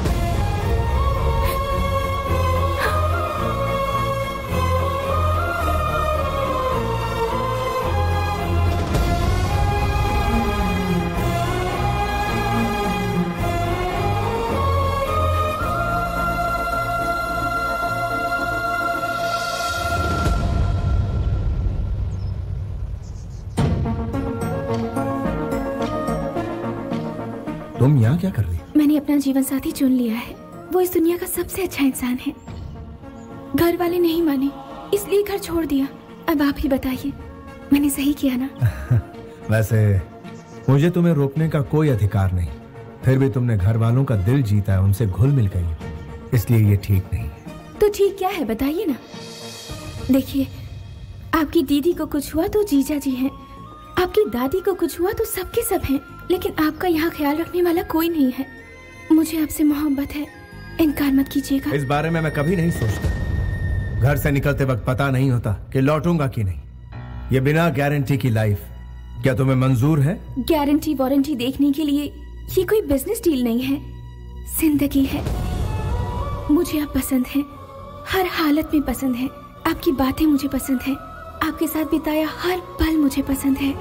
तुम यहाँ क्या कर रही हो? मैंने अपना जीवन साथी चुन लिया है। वो इस दुनिया का सबसे अच्छा इंसान है। घर वाले नहीं माने, इसलिए घर छोड़ दिया। अब आप ही बताइए, मैंने सही किया ना? वैसे मुझे तुम्हें रोकने का कोई अधिकार नहीं, फिर भी तुमने घर वालों का दिल जीता है, उनसे घुल मिल गई, इसलिए ये ठीक नहीं है। तो ठीक क्या है बताइए ना। देखिए, आपकी दीदी को कुछ हुआ तो जीजा जी हैं, आपकी दादी को कुछ हुआ तो सबके सब हैं, लेकिन आपका यहाँ ख्याल रखने वाला कोई नहीं है। मुझे आपसे मोहब्बत है, इनकार मत कीजिएगा। इस बारे में मैं कभी नहीं सोचता। घर से निकलते वक्त पता नहीं होता कि लौटूंगा कि नहीं। ये बिना गारंटी की लाइफ क्या तुम्हें मंजूर है? गारंटी वारंटी देखने के लिए ये कोई बिजनेस डील नहीं है, जिंदगी है। मुझे आप पसंद हैं, हर हालत में पसंद है। आपकी बातें मुझे पसंद है, आपके साथ बिताया हर पल मुझे पसंद है।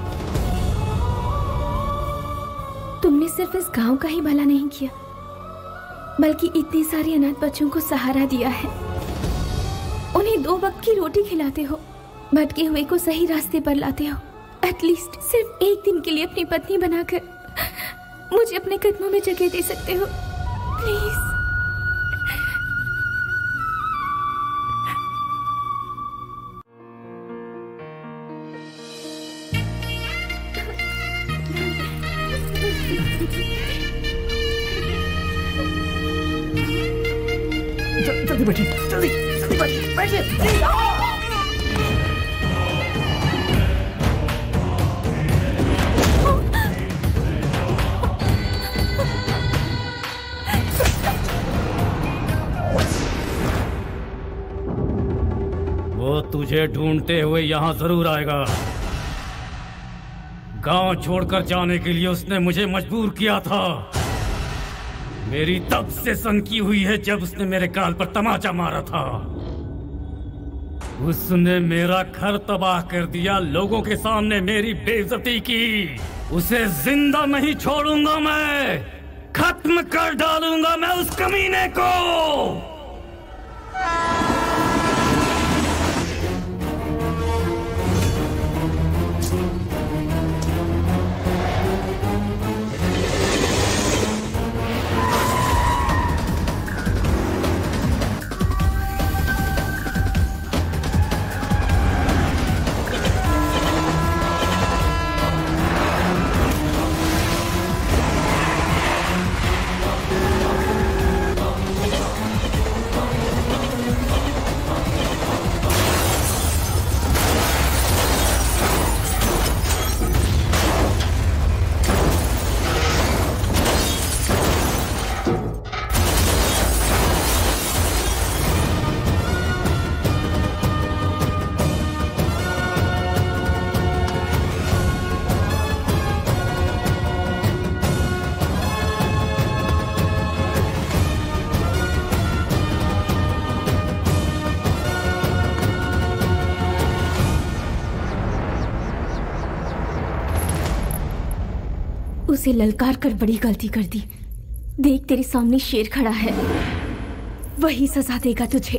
तुमने सिर्फ इस गांव का ही भला नहीं किया, बल्कि इतने सारे अनाथ बच्चों को सहारा दिया है। उन्हें 2 वक्त की रोटी खिलाते हो, भटके हुए को सही रास्ते पर लाते हो। एटलीस्ट सिर्फ एक दिन के लिए अपनी पत्नी बनाकर मुझे अपने कदमों में जगह दे सकते हो, प्लीज। जल्दी बैठिए, जल्दी जल्दी बैठिए, बैठिए। वो तुझे ढूंढते हुए यहाँ जरूर आएगा। गांव छोड़कर जाने के लिए उसने मुझे मजबूर किया था। मेरी तब से सनकी हुई है जब उसने मेरे गाल पर तमाचा मारा था। उसने मेरा घर तबाह कर दिया, लोगों के सामने मेरी बेइज्जती की। उसे जिंदा नहीं छोड़ूंगा मैं, खत्म कर डालूंगा मैं उस कमीने को। उसे ललकार कर बड़ी गलती कर दी। देख तेरे सामने शेर खड़ा है, वही सजा देगा तुझे।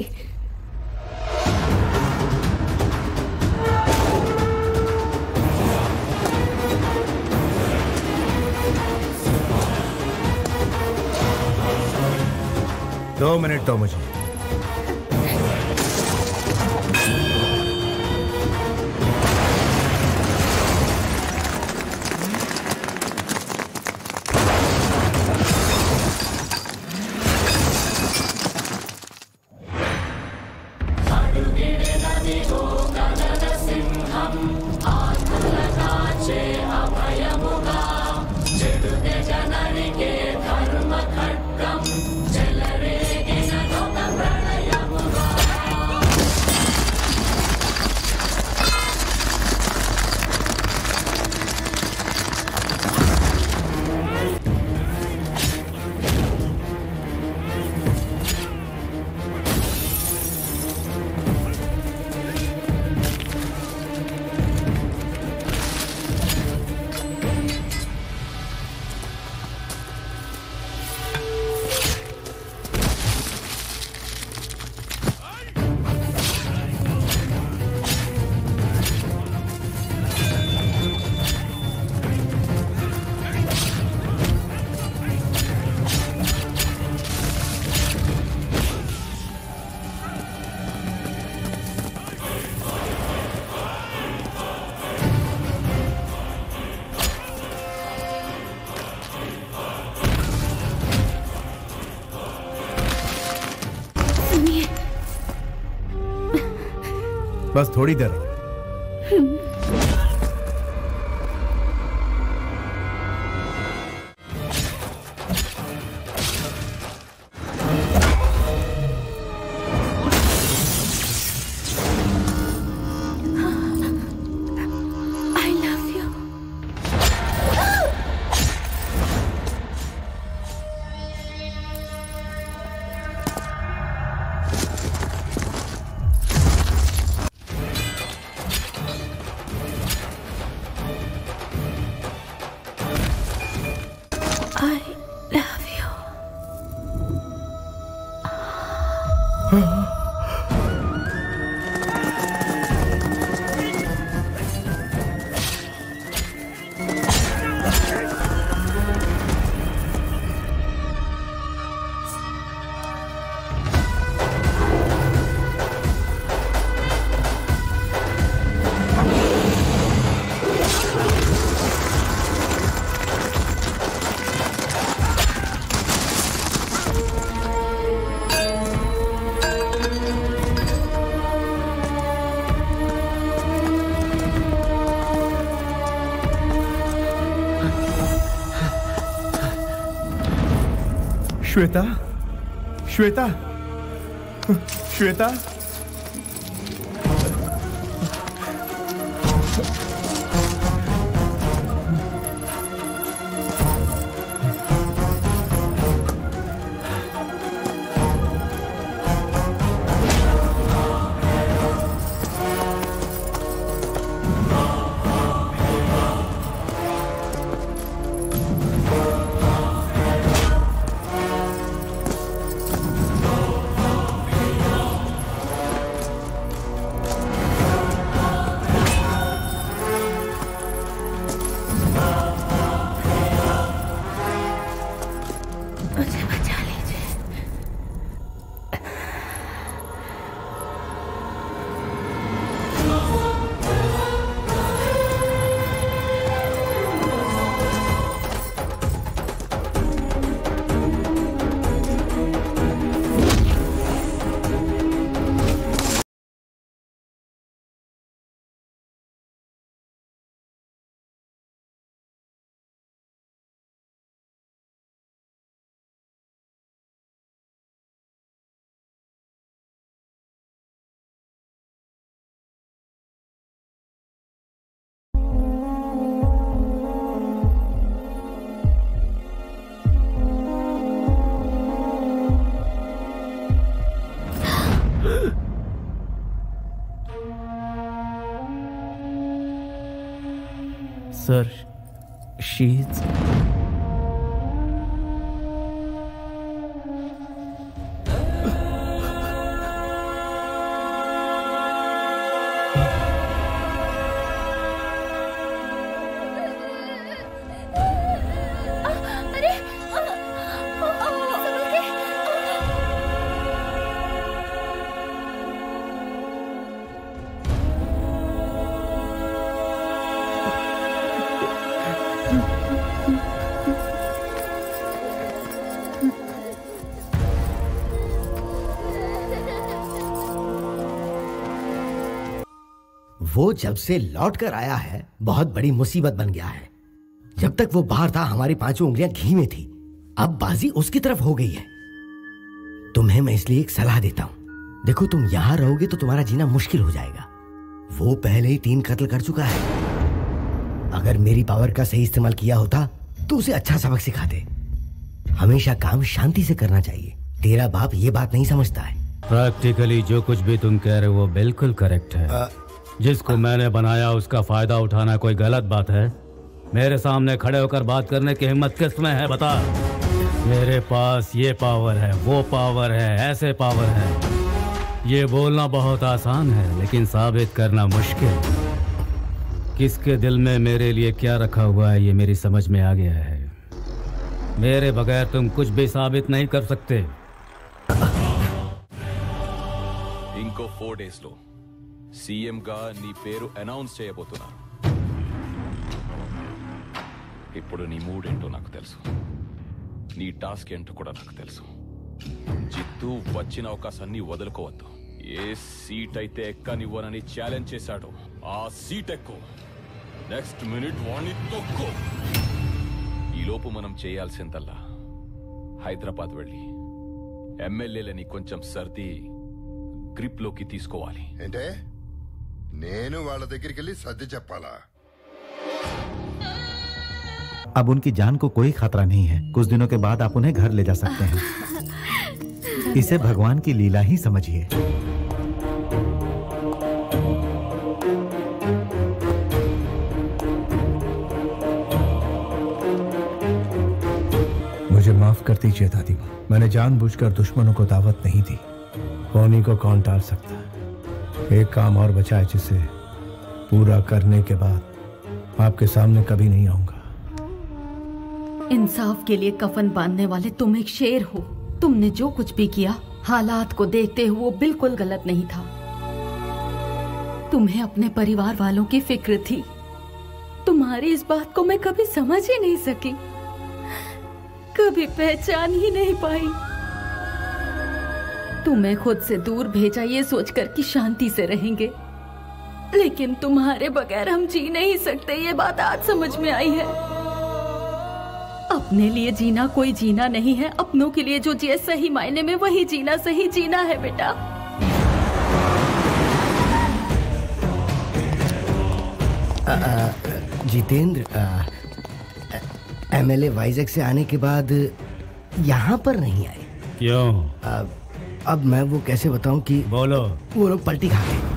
दो मिनट दो मुझे। बस थोड़ी देर और। श्वेता, श्वेता, श्वेता। Sir, she's... वो जब से लौट कर आया है बहुत बड़ी मुसीबत बन गया है। जब तक वो बाहर था हमारी पांचों उंगलियां घी में थी, अब बाजी उसकी तरफ हो गई है। तुम्हें मैं इसलिए एक सलाह देता हूं। देखो, तुम यहां रहोगे तो तुम्हारा जीना मुश्किल हो जाएगा। वो पहले ही 3 कत्ल कर चुका है। अगर मेरी पावर का सही इस्तेमाल किया होता तो उसे अच्छा सबक सिखाते। हमेशा काम शांति से करना चाहिए। तेरा बाप ये बात नहीं समझता है। प्रैक्टिकली जो कुछ भी तुम कह रहे हो वो बिल्कुल करेक्ट है। जिसको मैंने बनाया उसका फायदा उठाना कोई गलत बात है? मेरे सामने खड़े होकर बात करने की हिम्मत किसमें है, बता। मेरे पास ये पावर है, वो पावर है, ऐसे पावर है। ये बोलना बहुत आसान है लेकिन साबित करना मुश्किल। किसके दिल में मेरे लिए क्या रखा हुआ है ये मेरी समझ में आ गया है। मेरे बगैर तुम कुछ भी साबित नहीं कर सकते। इंको 4 days लो సీఎం గా నీ పేరు అనౌన్స్ చేయబోతున్నా. ఇప్పుడు నీ మూడ్ ఏంటో నాకు తెలుసు, నీ టాస్క్ ఏంటో కూడా నాకు తెలుసు. జిత్తు వచ్చిన అవకాశాన్ని వదులుకోవద్దు. ఏ సీట్ అయితే ఎక్కనివ్వనని ఛాలెంజ్ చేశాడో ఆ సీట్ ఎక్కు. నెక్స్ట్ మినిట్ వాణ్ణి తొక్కు. ఈలోపు మనం చేయాల్సిందల్లా హైదరాబాద్ వెళ్ళి ఎమ్మెల్యేలని కొంచెం సర్ది గ్రిప్ లోకి తీసుకోవాలి. ఏంటే నేను వాళ్ళ దగ్గరికి వెళ్ళి సర్ది చెప్పాలా? अब उनकी जान को कोई खतरा नहीं है। कुछ दिनों के बाद आप उन्हें घर ले जा सकते हैं। इसे भगवान की लीला ही समझिए। मुझे माफ कर दीजिए दादी माँ, मैंने जानबूझकर दुश्मनों को दावत नहीं दी। होनी को कौन टाल सकता है? एक काम और बचा है जिसे पूरा करने के बाद आपके सामने कभी नहीं आऊंगा। इंसाफ के लिए कफन बांधने वाले तुम एक शेर हो। तुमने जो कुछ भी किया हालात को देखते हुए वो बिल्कुल गलत नहीं था। तुम्हें अपने परिवार वालों की फिक्र थी। तुम्हारी इस बात को मैं कभी समझ ही नहीं सकी, कभी पहचान ही नहीं पाई। तुम्हें खुद से दूर भेजा ये सोचकर कि शांति से रहेंगे, लेकिन तुम्हारे बगैर हम जी नहीं सकते। ये बात आज समझ में आई है। अब अपने लिए जीना कोई जीना नहीं है, अपनों के लिए जो जिए सही मायने में वही जीना सही जीना है बेटा। जितेंद्र, एमएलए वाइजैक से आने के बाद यहाँ पर नहीं आए। क्यों? अब मैं वो कैसे बताऊं कि बोलो। वो लोग पलटी खा गए।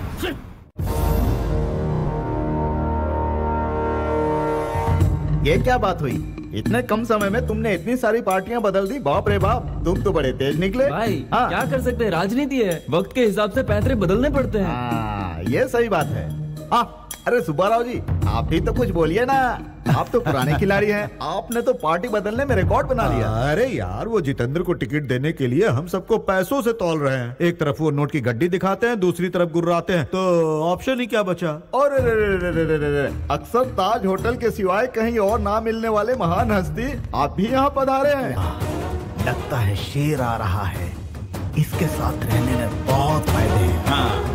ये क्या बात हुई? इतने कम समय में तुमने इतनी सारी पार्टियां बदल दी। बाप रे बाप, तुम तो बड़े तेज निकले। भाई क्या कर सकते हैं, राजनीति है, वक्त के हिसाब से पैतरे बदलने पड़ते हैं। ये सही बात है। अरे सुब्बाराव जी, आप भी तो कुछ बोलिए ना, आप तो पुराने खिलाड़ी हैं। आपने तो पार्टी बदलने में रिकॉर्ड बना लिया। अरे यार, वो जितेंद्र को टिकट देने के लिए हम सबको पैसों से तौल रहे हैं। एक तरफ वो नोट की गड्डी दिखाते हैं, दूसरी तरफ गुर्राते हैं, तो ऑप्शन ही क्या बचा। और अक्सर ताज होटल के सिवाय कहीं और ना मिलने वाले महान हस्ती आप भी यहाँ पधारे हैं। लगता है शेर आ रहा है, इसके साथ रहने में बहुत फायदे हैं।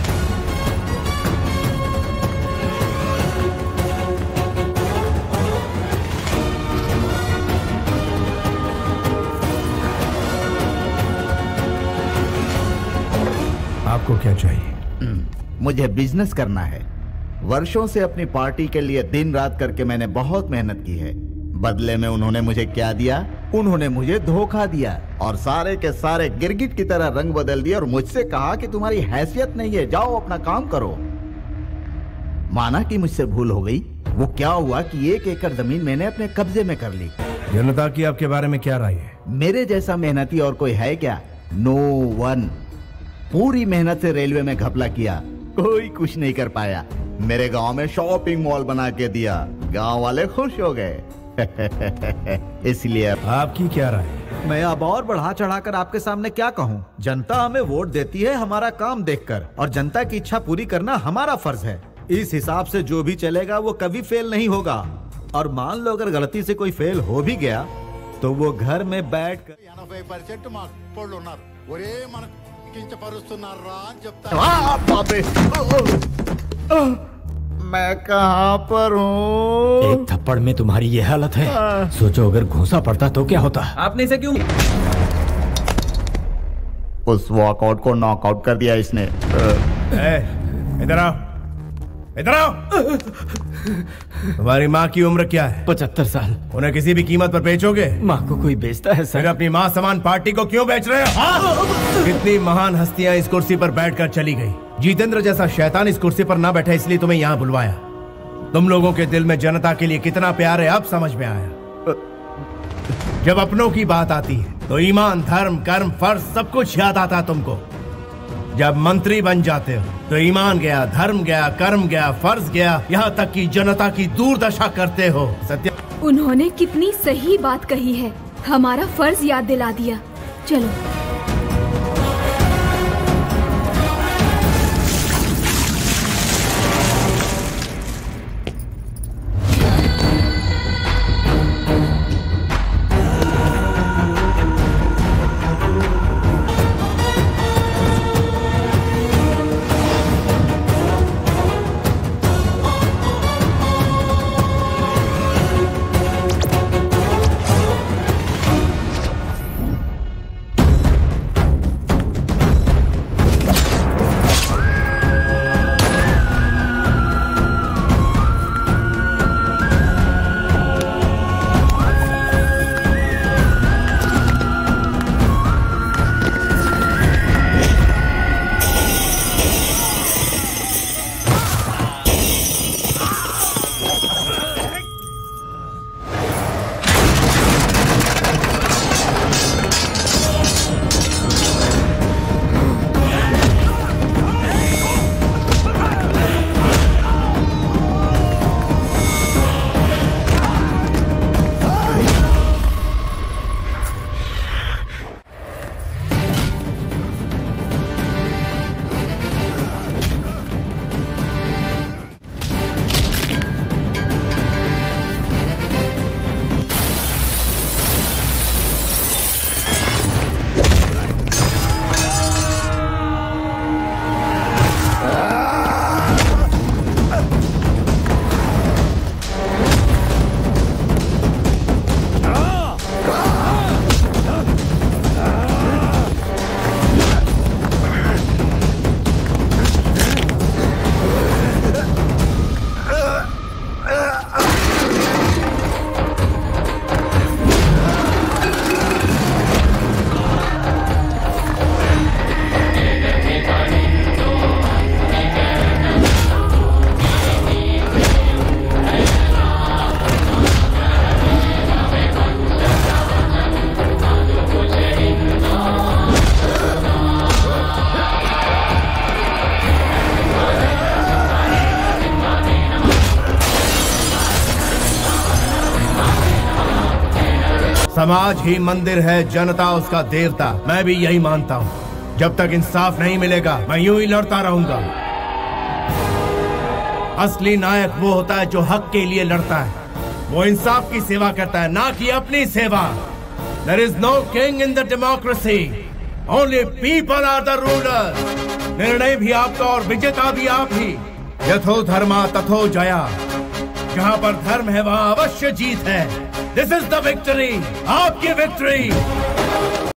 आपको क्या चाहिए? मुझे बिजनेस करना है। वर्षों से अपनी पार्टी के लिए दिन रात करके मैंने बहुत मेहनत की है। बदले में उन्होंने मुझे क्या दिया? उन्होंने मुझे धोखा दिया और सारे के सारे गिरगिट की तरह रंग बदल दिया और मुझसे कहा कि तुम्हारी हैसियत नहीं है, जाओ अपना काम करो। माना कि मुझसे भूल हो गई। वो क्या हुआ कि 1 एकड़ जमीन मैंने अपने कब्जे में कर ली। जनता की आपके बारे में क्या राय है? मेरे जैसा मेहनती और कोई है क्या? No one. पूरी मेहनत से रेलवे में घपला किया, कोई कुछ नहीं कर पाया। मेरे गांव में शॉपिंग मॉल बना के दिया, गांव वाले खुश हो गए। इसलिए आपकी क्या राय? मैं अब और बढ़ा चढ़ाकर आपके सामने क्या कहूं? जनता हमें वोट देती है हमारा काम देखकर, और जनता की इच्छा पूरी करना हमारा फर्ज है। इस हिसाब से जो भी चलेगा वो कभी फेल नहीं होगा। और मान लो अगर गलती से कोई फेल हो भी गया तो वो घर में बैठ कर मैं कहाँ पर हूँ? एक थप्पड़ में तुम्हारी ये हालत है, सोचो अगर घूंसा पड़ता तो क्या होता। आपने इसे क्यों? उस वॉकआउट को नॉकआउट कर दिया इसने। इधर आओ, इधर आओ। तुम्हारी माँ की उम्र क्या है? 75 साल। उन्हें किसी भी कीमत पर बेचोगे? माँ को कोई बेचता है सर? फिर अपनी माँ समान पार्टी को क्यों बेच रहे हो? कितनी महान हस्तियां इस कुर्सी पर बैठकर चली गई। जितेंद्र जैसा शैतान इस कुर्सी पर ना बैठा, इसलिए तुम्हें यहाँ बुलवाया। तुम लोगों के दिल में जनता के लिए कितना प्यार है अब समझ में आया। जब अपनों की बात आती है तो ईमान, धर्म, कर्म, फर्ज सब कुछ याद आता है तुमको। जब मंत्री बन जाते हो तो ईमान गया, धर्म गया, कर्म गया, फर्ज गया, यहाँ तक कि जनता की दुर्दशा करते हो। सत्य, उन्होंने कितनी सही बात कही है, हमारा फर्ज याद दिला दिया। चलो समाज ही मंदिर है, जनता उसका देवता। मैं भी यही मानता हूँ। जब तक इंसाफ नहीं मिलेगा मैं यूं ही लड़ता रहूंगा। असली नायक वो होता है जो हक के लिए लड़ता है, वो इंसाफ की सेवा करता है, ना कि अपनी सेवा। There is no king in the democracy. Only people are the rulers. निर्णय भी आपका और विजेता भी आप ही। यथो धर्मा तथो जया। जहाँ पर धर्म है वहाँ अवश्य जीत है। This is the victory. आपकी विक्ट्री।